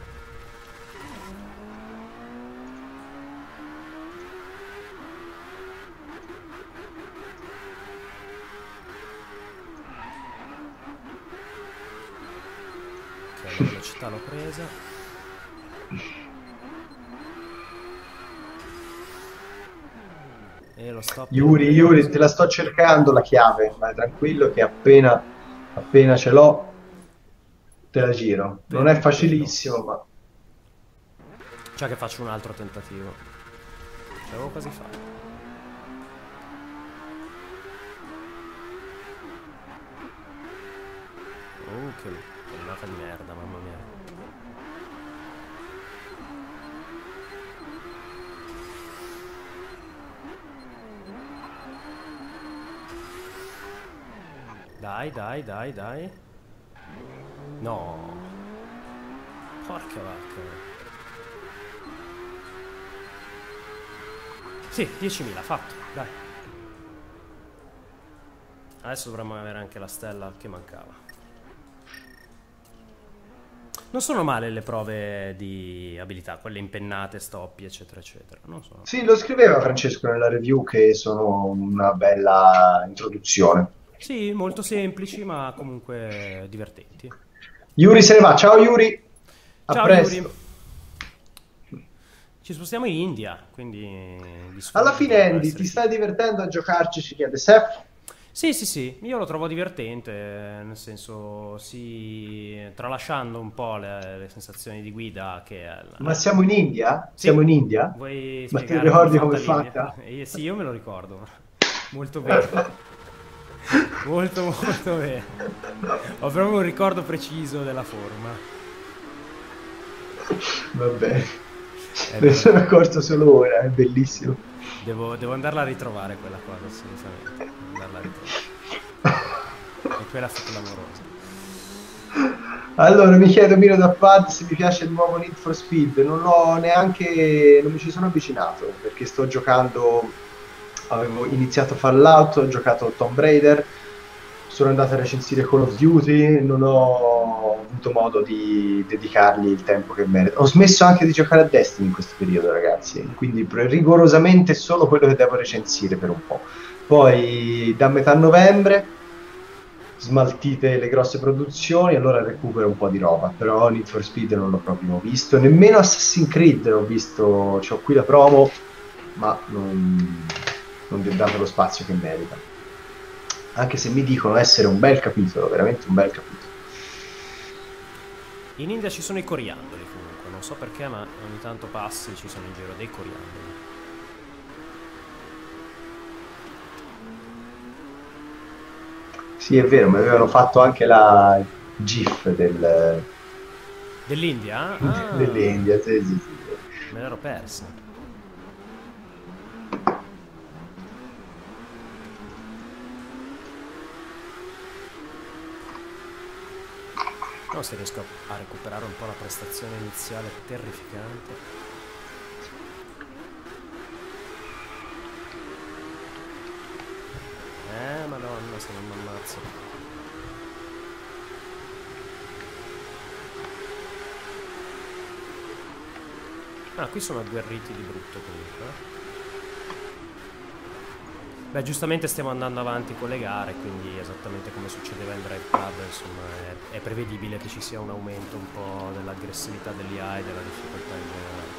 Ok, la velocità l'ho presa. E lo stop. Yuri, Yuri, te la sto cercando la chiave, ma tranquillo che appena, appena ce l'ho te la giro. Non è facilissimo, ma... Cioè che faccio un altro tentativo. Ce l'avevo quasi fatto. Oh, che giornata di merda, mamma mia. Dai, dai, dai, dai. No. Porca vacca. Sì, diecimila, fatto, dai. Adesso dovremmo avere anche la stella che mancava. Non sono male le prove di abilità, quelle impennate, stoppi, eccetera, eccetera. Non sono... Sì, lo scriveva Francesco nella review che sono una bella introduzione. Sì, molto semplici, ma comunque divertenti. Yuri se ne va, ciao Yuri! A Ciao presto! Yuri! Ci spostiamo in India, quindi... Alla fine Andy, ti stai divertendo a giocarci, ci chiede Seth? Sì, sì, sì, io lo trovo divertente, nel senso, sì, tralasciando un po' le, le sensazioni di guida che... Ma siamo in India? Sì. Siamo in India? Vuoi Ma ti spiegare ricordi come come è fatta? Eh, sì, io me lo ricordo, molto bene. Molto, molto bene. Ho proprio un ricordo preciso della forma. Va bene. Me ne sono accorto solo ora, è bellissimo. Devo, devo andarla a ritrovare quella cosa, assolutamente. Devo andarla a ritrovare. E quella fu clamorosa. Allora, mi chiedo Miro da Pad se mi piace il nuovo Need for Speed. Non l'ho neanche... non mi ci sono avvicinato, perché sto giocando... Avevo iniziato Fallout, ho giocato Tomb Raider, sono andato a recensire Call of Duty, non ho avuto modo di dedicargli il tempo che merita. Ho smesso anche di giocare a Destiny in questo periodo, ragazzi, quindi rigorosamente solo quello che devo recensire per un po'. Poi da metà novembre smaltite le grosse produzioni, allora recupero un po' di roba, però Need for Speed non l'ho proprio visto, nemmeno Assassin's Creed ho visto, ho qui la promo, ma non... non vi ho dato lo spazio che merita, anche se mi dicono essere un bel capitolo, veramente un bel capitolo. In India ci sono i coriandoli comunque, non so perché, ma ogni tanto passi ci sono in giro dei coriandoli. Sì, è vero, mi avevano fatto anche la GIF del... dell'India? Ah, dell'India, sì, sì, sì. Me l'ero persa. Non so se riesco a recuperare un po' la prestazione iniziale terrificante. Eh, madonna, se non mi ammazzo. Ah, qui sono agguerriti di brutto comunque. Beh, giustamente stiamo andando avanti con le gare, quindi esattamente come succedeva in Drive Club, insomma, è, è prevedibile che ci sia un aumento un po' dell'aggressività dell'I A e della difficoltà in generale.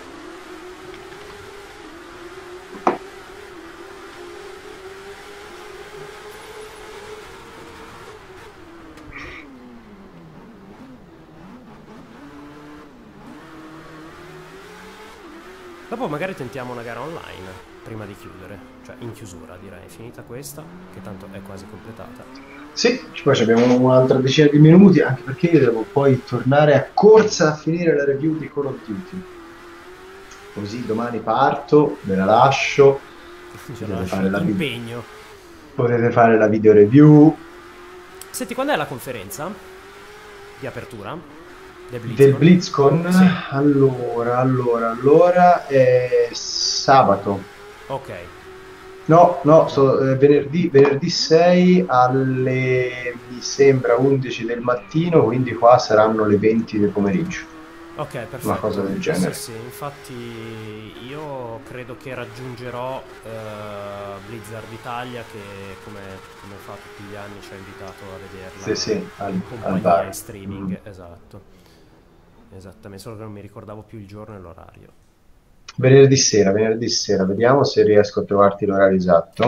Dopo magari tentiamo una gara online prima di chiudere, cioè in chiusura direi, finita questa, che tanto è quasi completata. Sì, poi abbiamo un'altra decina di minuti, anche perché io devo poi tornare a corsa a finire la review di Call of Duty. Così domani parto, ve la lascio, Ce potete la fare la, vid- impegno. potete fare la video review. Senti, quando è la conferenza di apertura del BlizzCon? Del BlizzCon? Sì. Allora, allora, allora è sabato. Ok. No, no, so, eh, venerdì, venerdì sei alle, mi sembra, undici del mattino, quindi qua saranno le venti del pomeriggio. Ok, perfetto. Una cosa del genere. Sì, sì, infatti io credo che raggiungerò eh, Blizzard Italia che come, come fa tutti gli anni ci ha invitato a vederla. Sì, sì, al, in al compagnia bar. in streaming, Mm. esatto. Esattamente, solo che non mi ricordavo più il giorno e l'orario. Venerdì sera, venerdì sera, vediamo se riesco a trovarti l'orario esatto.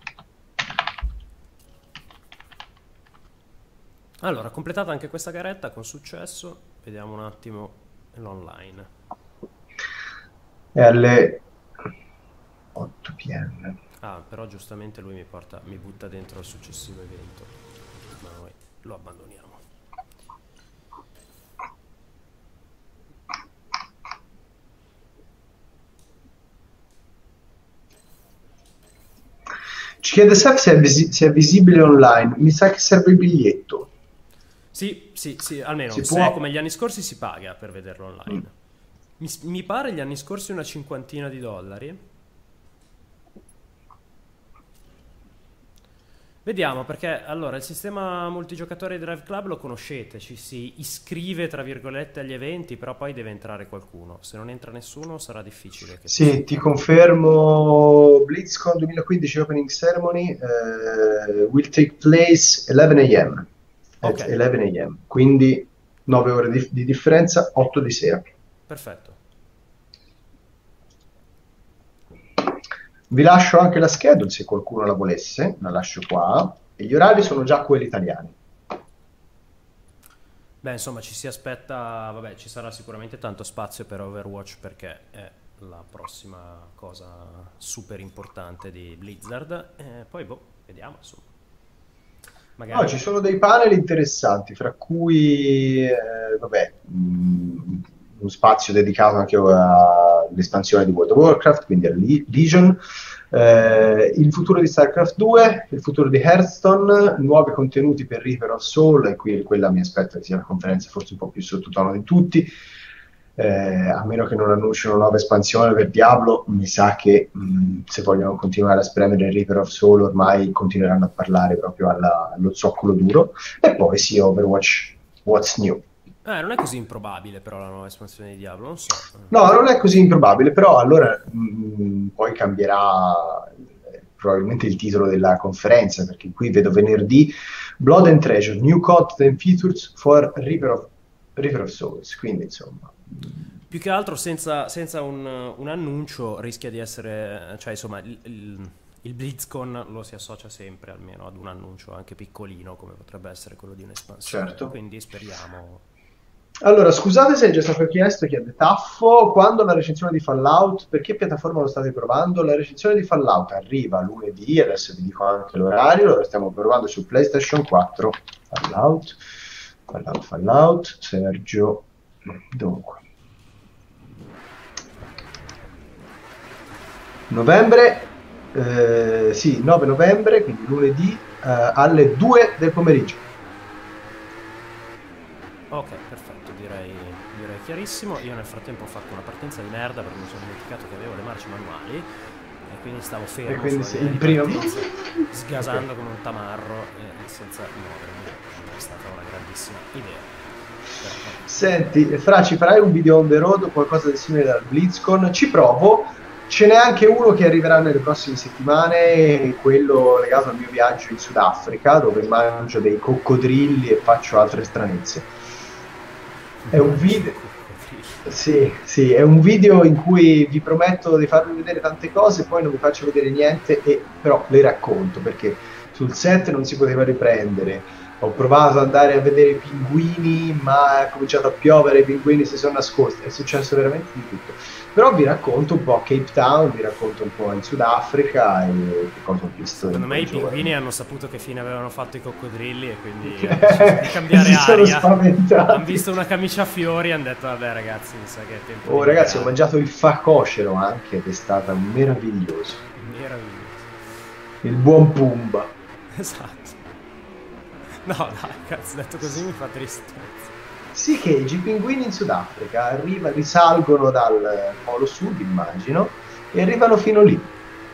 Allora, completata anche questa garetta con successo, vediamo un attimo l'online. È alle otto p m. Ah, però giustamente lui mi porta, mi butta dentro il successivo evento, ma noi lo abbandoniamo. Ci chiede Seth se è, visi- se è visibile online. Mi sa che serve il biglietto. Sì, sì, sì, almeno Si se può- è come gli anni scorsi si paga per vederlo online. Mi, mi pare gli anni scorsi una cinquantina di dollari. Vediamo, perché allora il sistema multigiocatore di Drive Club lo conoscete, ci si iscrive tra virgolette agli eventi, però poi deve entrare qualcuno. Se non entra nessuno sarà difficile che Sì, ti confermo. BlizzCon duemilaquindici Opening Ceremony eh, will take place eleven a m at Ok. eleven a m, quindi nove ore di, di differenza, otto di sera. Perfetto. Vi lascio anche la schedule se qualcuno la volesse, la lascio qua, e gli orari sono già quelli italiani. Beh, insomma, ci si aspetta, vabbè, ci sarà sicuramente tanto spazio per Overwatch perché è la prossima cosa super importante di Blizzard. E poi, boh, vediamo, insomma. Magari... No, ci sono dei panel interessanti, fra cui, eh, vabbè, mh, uno spazio dedicato anche all'espansione di World of Warcraft, quindi a Le- Legion, eh, il futuro di StarCraft due, il futuro di Hearthstone, nuovi contenuti per Reaper of Soul, e qui quella mi aspetto che sia una conferenza forse un po' più sottotono di tutti. Eh, a meno che non annunciano una nuova espansione per Diablo, mi sa che mh, se vogliono continuare a spremere il Reaper of Soul ormai continueranno a parlare proprio alla- allo zoccolo duro. E poi sì, Overwatch, what's new? Eh, non è così improbabile però la nuova espansione di Diablo, non so. No, non è così improbabile, però allora mh, poi cambierà eh, probabilmente il titolo della conferenza, perché qui vedo venerdì Blood and Treasure, New Content and Features for Reaper of, Reaper of Souls, quindi insomma... Più che altro senza, senza un, un annuncio rischia di essere, cioè insomma il, il, il BlizzCon lo si associa sempre almeno ad un annuncio anche piccolino come potrebbe essere quello di un'espansione, Certo. quindi speriamo. Allora, scusate se è già stato chiesto, chiede Taffo, quando la recensione di Fallout, per che piattaforma lo state provando? La recensione di Fallout arriva lunedì, adesso vi dico anche l'orario, lo stiamo provando su PlayStation quattro. Fallout, Fallout, Fallout, Sergio, dunque. Novembre, eh, sì, nove novembre, quindi lunedì eh, alle due del pomeriggio. Ok, perfetto, direi, direi chiarissimo. Io nel frattempo ho fatto una partenza di merda perché mi sono dimenticato che avevo le marce manuali e quindi stavo fermo E quindi sulla sì, linea il di primo- partenza, sgasando come un tamarro e senza muovermi. Non è stata una grandissima idea. Però, vabbè. Senti, Fra, ci farai un video on the road o qualcosa di simile dal BlizzCon? Ci provo. Ce n'è anche uno che arriverà nelle prossime settimane, quello legato al mio viaggio in Sudafrica, dove mangio dei coccodrilli e faccio altre stranezze. È un video... Sì, sì, è un video in cui vi prometto di farvi vedere tante cose, poi non vi faccio vedere niente, e però le racconto, perché sul set non si poteva riprendere, Ho provato ad andare a vedere i pinguini, ma è cominciato a piovere, i pinguini si sono nascosti, è successo veramente di tutto. Però vi racconto un po' Cape Town, vi racconto un po' in Sudafrica e che cosa ho visto. Secondo in me i quei pinguini giorni. hanno saputo che fine avevano fatto i coccodrilli e quindi hanno deciso di cambiare Si sono aria. spaventati. Hanno visto una camicia a fiori e hanno detto vabbè ragazzi, mi sa che è tempo Oh di ragazzi, ho migrare. mangiato il facocero anche, ed è stato meraviglioso. Meraviglioso. Il buon Pumba. Esatto. No, dai, cazzo, detto così mi fa tristezza. Sì, che i pinguini in Sudafrica arriva, risalgono dal polo sud, immagino, e arrivano fino lì.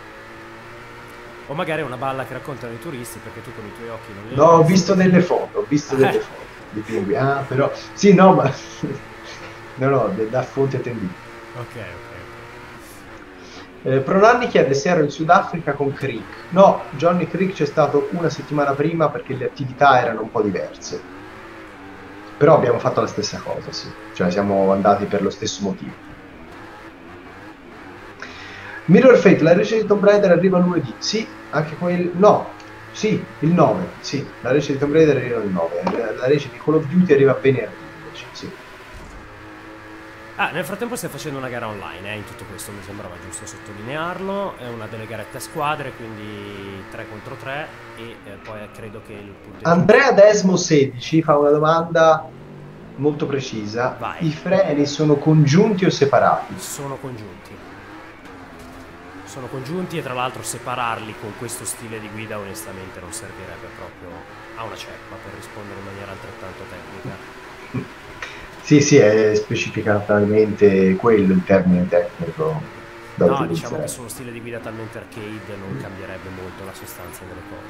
O magari è una balla che raccontano i turisti perché tu con i tuoi occhi non li No, ho hai visti. visto delle foto, ho visto delle Eh. foto di pinguini. Ah, però... Sì, no, ma... No, no, da fonte attendibile. Ok, ok. Eh, Pronanni chiede se ero in Sudafrica con Creek. No, Johnny Creek c'è stato una settimana prima perché le attività erano un po' diverse. Però abbiamo fatto la stessa cosa, sì. Cioè siamo andati per lo stesso motivo. Mirror Fate, la release di Tomb Raider arriva lunedì. Sì, anche quel... No, sì, il nove. Sì, la release di Tomb Raider arriva il nove. La release di Call of Duty arriva venerdì, invece, sì. Ah, nel frattempo stai facendo una gara online, eh, in tutto questo mi sembrava giusto sottolinearlo, è una delle garette a squadre, quindi tre contro tre e eh, poi credo che il punteggio... Andrea Desmo sedici fa una domanda molto precisa. Vai. I freni sono congiunti o separati? Sono congiunti. Sono congiunti e tra l'altro separarli con questo stile di guida onestamente non servirebbe proprio a una ceppa per rispondere in maniera altrettanto tecnica. Sì, sì, è specificatamente quello il termine tecnico da No, utilizzare. diciamo che su uno stile di guida talmente arcade non cambierebbe molto la sostanza delle cose.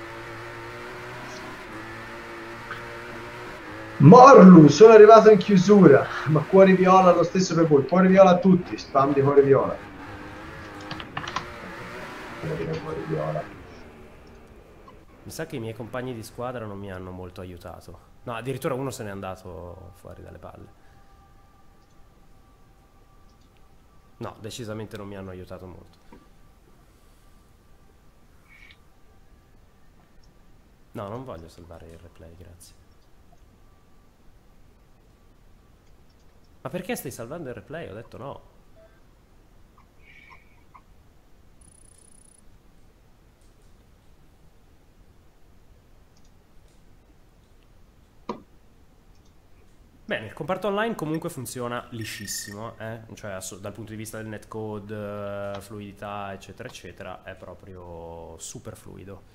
Morlu, sono arrivato in chiusura, ma cuori viola lo stesso per voi, cuori viola a tutti, spam di cuori viola. Cuori viola. Mi sa che i miei compagni di squadra non mi hanno molto aiutato. No, addirittura uno se n'è andato fuori dalle palle. No, decisamente non mi hanno aiutato molto. No, non voglio salvare il replay, grazie. Ma perché stai salvando il replay? Ho detto no. Bene, il comparto online comunque funziona liscissimo, eh? Cioè ass- dal punto di vista del netcode, eh, fluidità, eccetera, eccetera, è proprio super fluido.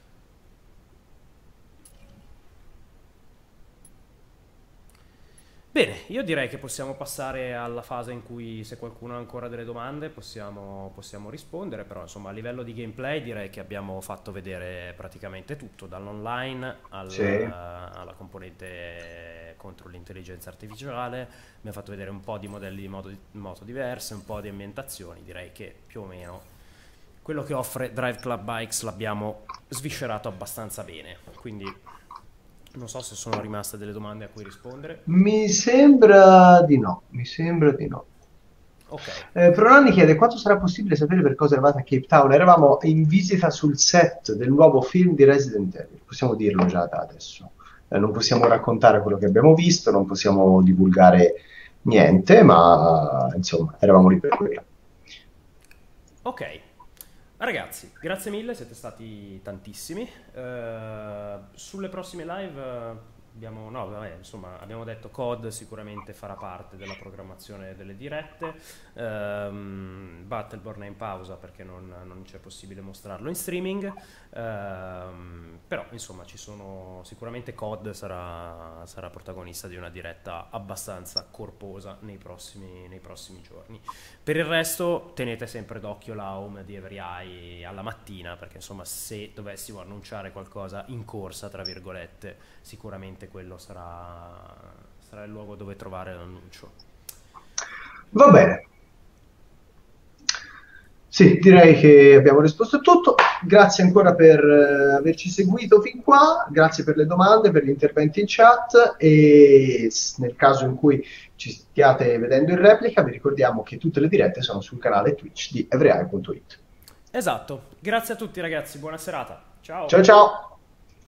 Bene, io direi che possiamo passare alla fase in cui se qualcuno ha ancora delle domande possiamo, possiamo rispondere, però insomma a livello di gameplay direi che abbiamo fatto vedere praticamente tutto, dall'online al, Sì. alla componente contro l'intelligenza artificiale, abbiamo fatto vedere un po' di modelli di moto, moto diverse, un po' di ambientazioni, direi che più o meno quello che offre Drive Club Bikes l'abbiamo sviscerato abbastanza bene, quindi... Non so se sono rimaste delle domande a cui rispondere. Mi sembra di no, mi sembra di no. Ok. Eh, Pronanni chiede quanto sarà possibile sapere per cosa eravate a Cape Town. Eravamo in visita sul set del nuovo film di Resident Evil, possiamo dirlo già da adesso. Eh, non possiamo raccontare quello che abbiamo visto, non possiamo divulgare niente, ma insomma, eravamo lì per quello. Ok. Ragazzi, grazie mille, siete stati tantissimi. Eh, sulle prossime live eh, abbiamo, no, vabbè, insomma, abbiamo detto C O D sicuramente farà parte della programmazione delle dirette. Ehm, Battleborn è in pausa perché non, non c'è possibile mostrarlo in streaming. Ehm, però insomma ci sono sicuramente C O D sarà, sarà protagonista di una diretta abbastanza corposa nei prossimi, nei prossimi giorni. Per il resto tenete sempre d'occhio la home di Every Eye alla mattina perché insomma se dovessimo annunciare qualcosa in corsa tra virgolette sicuramente quello sarà, sarà il luogo dove trovare l'annuncio. Va bene. Sì, direi che abbiamo risposto a tutto. Grazie ancora per eh, averci seguito fin qua, grazie per le domande, per gli interventi in chat e s- nel caso in cui ci stiate vedendo in replica vi ricordiamo che tutte le dirette sono sul canale Twitch di everyeye punto it. Esatto, grazie a tutti ragazzi, buona serata. Ciao. Ciao ciao!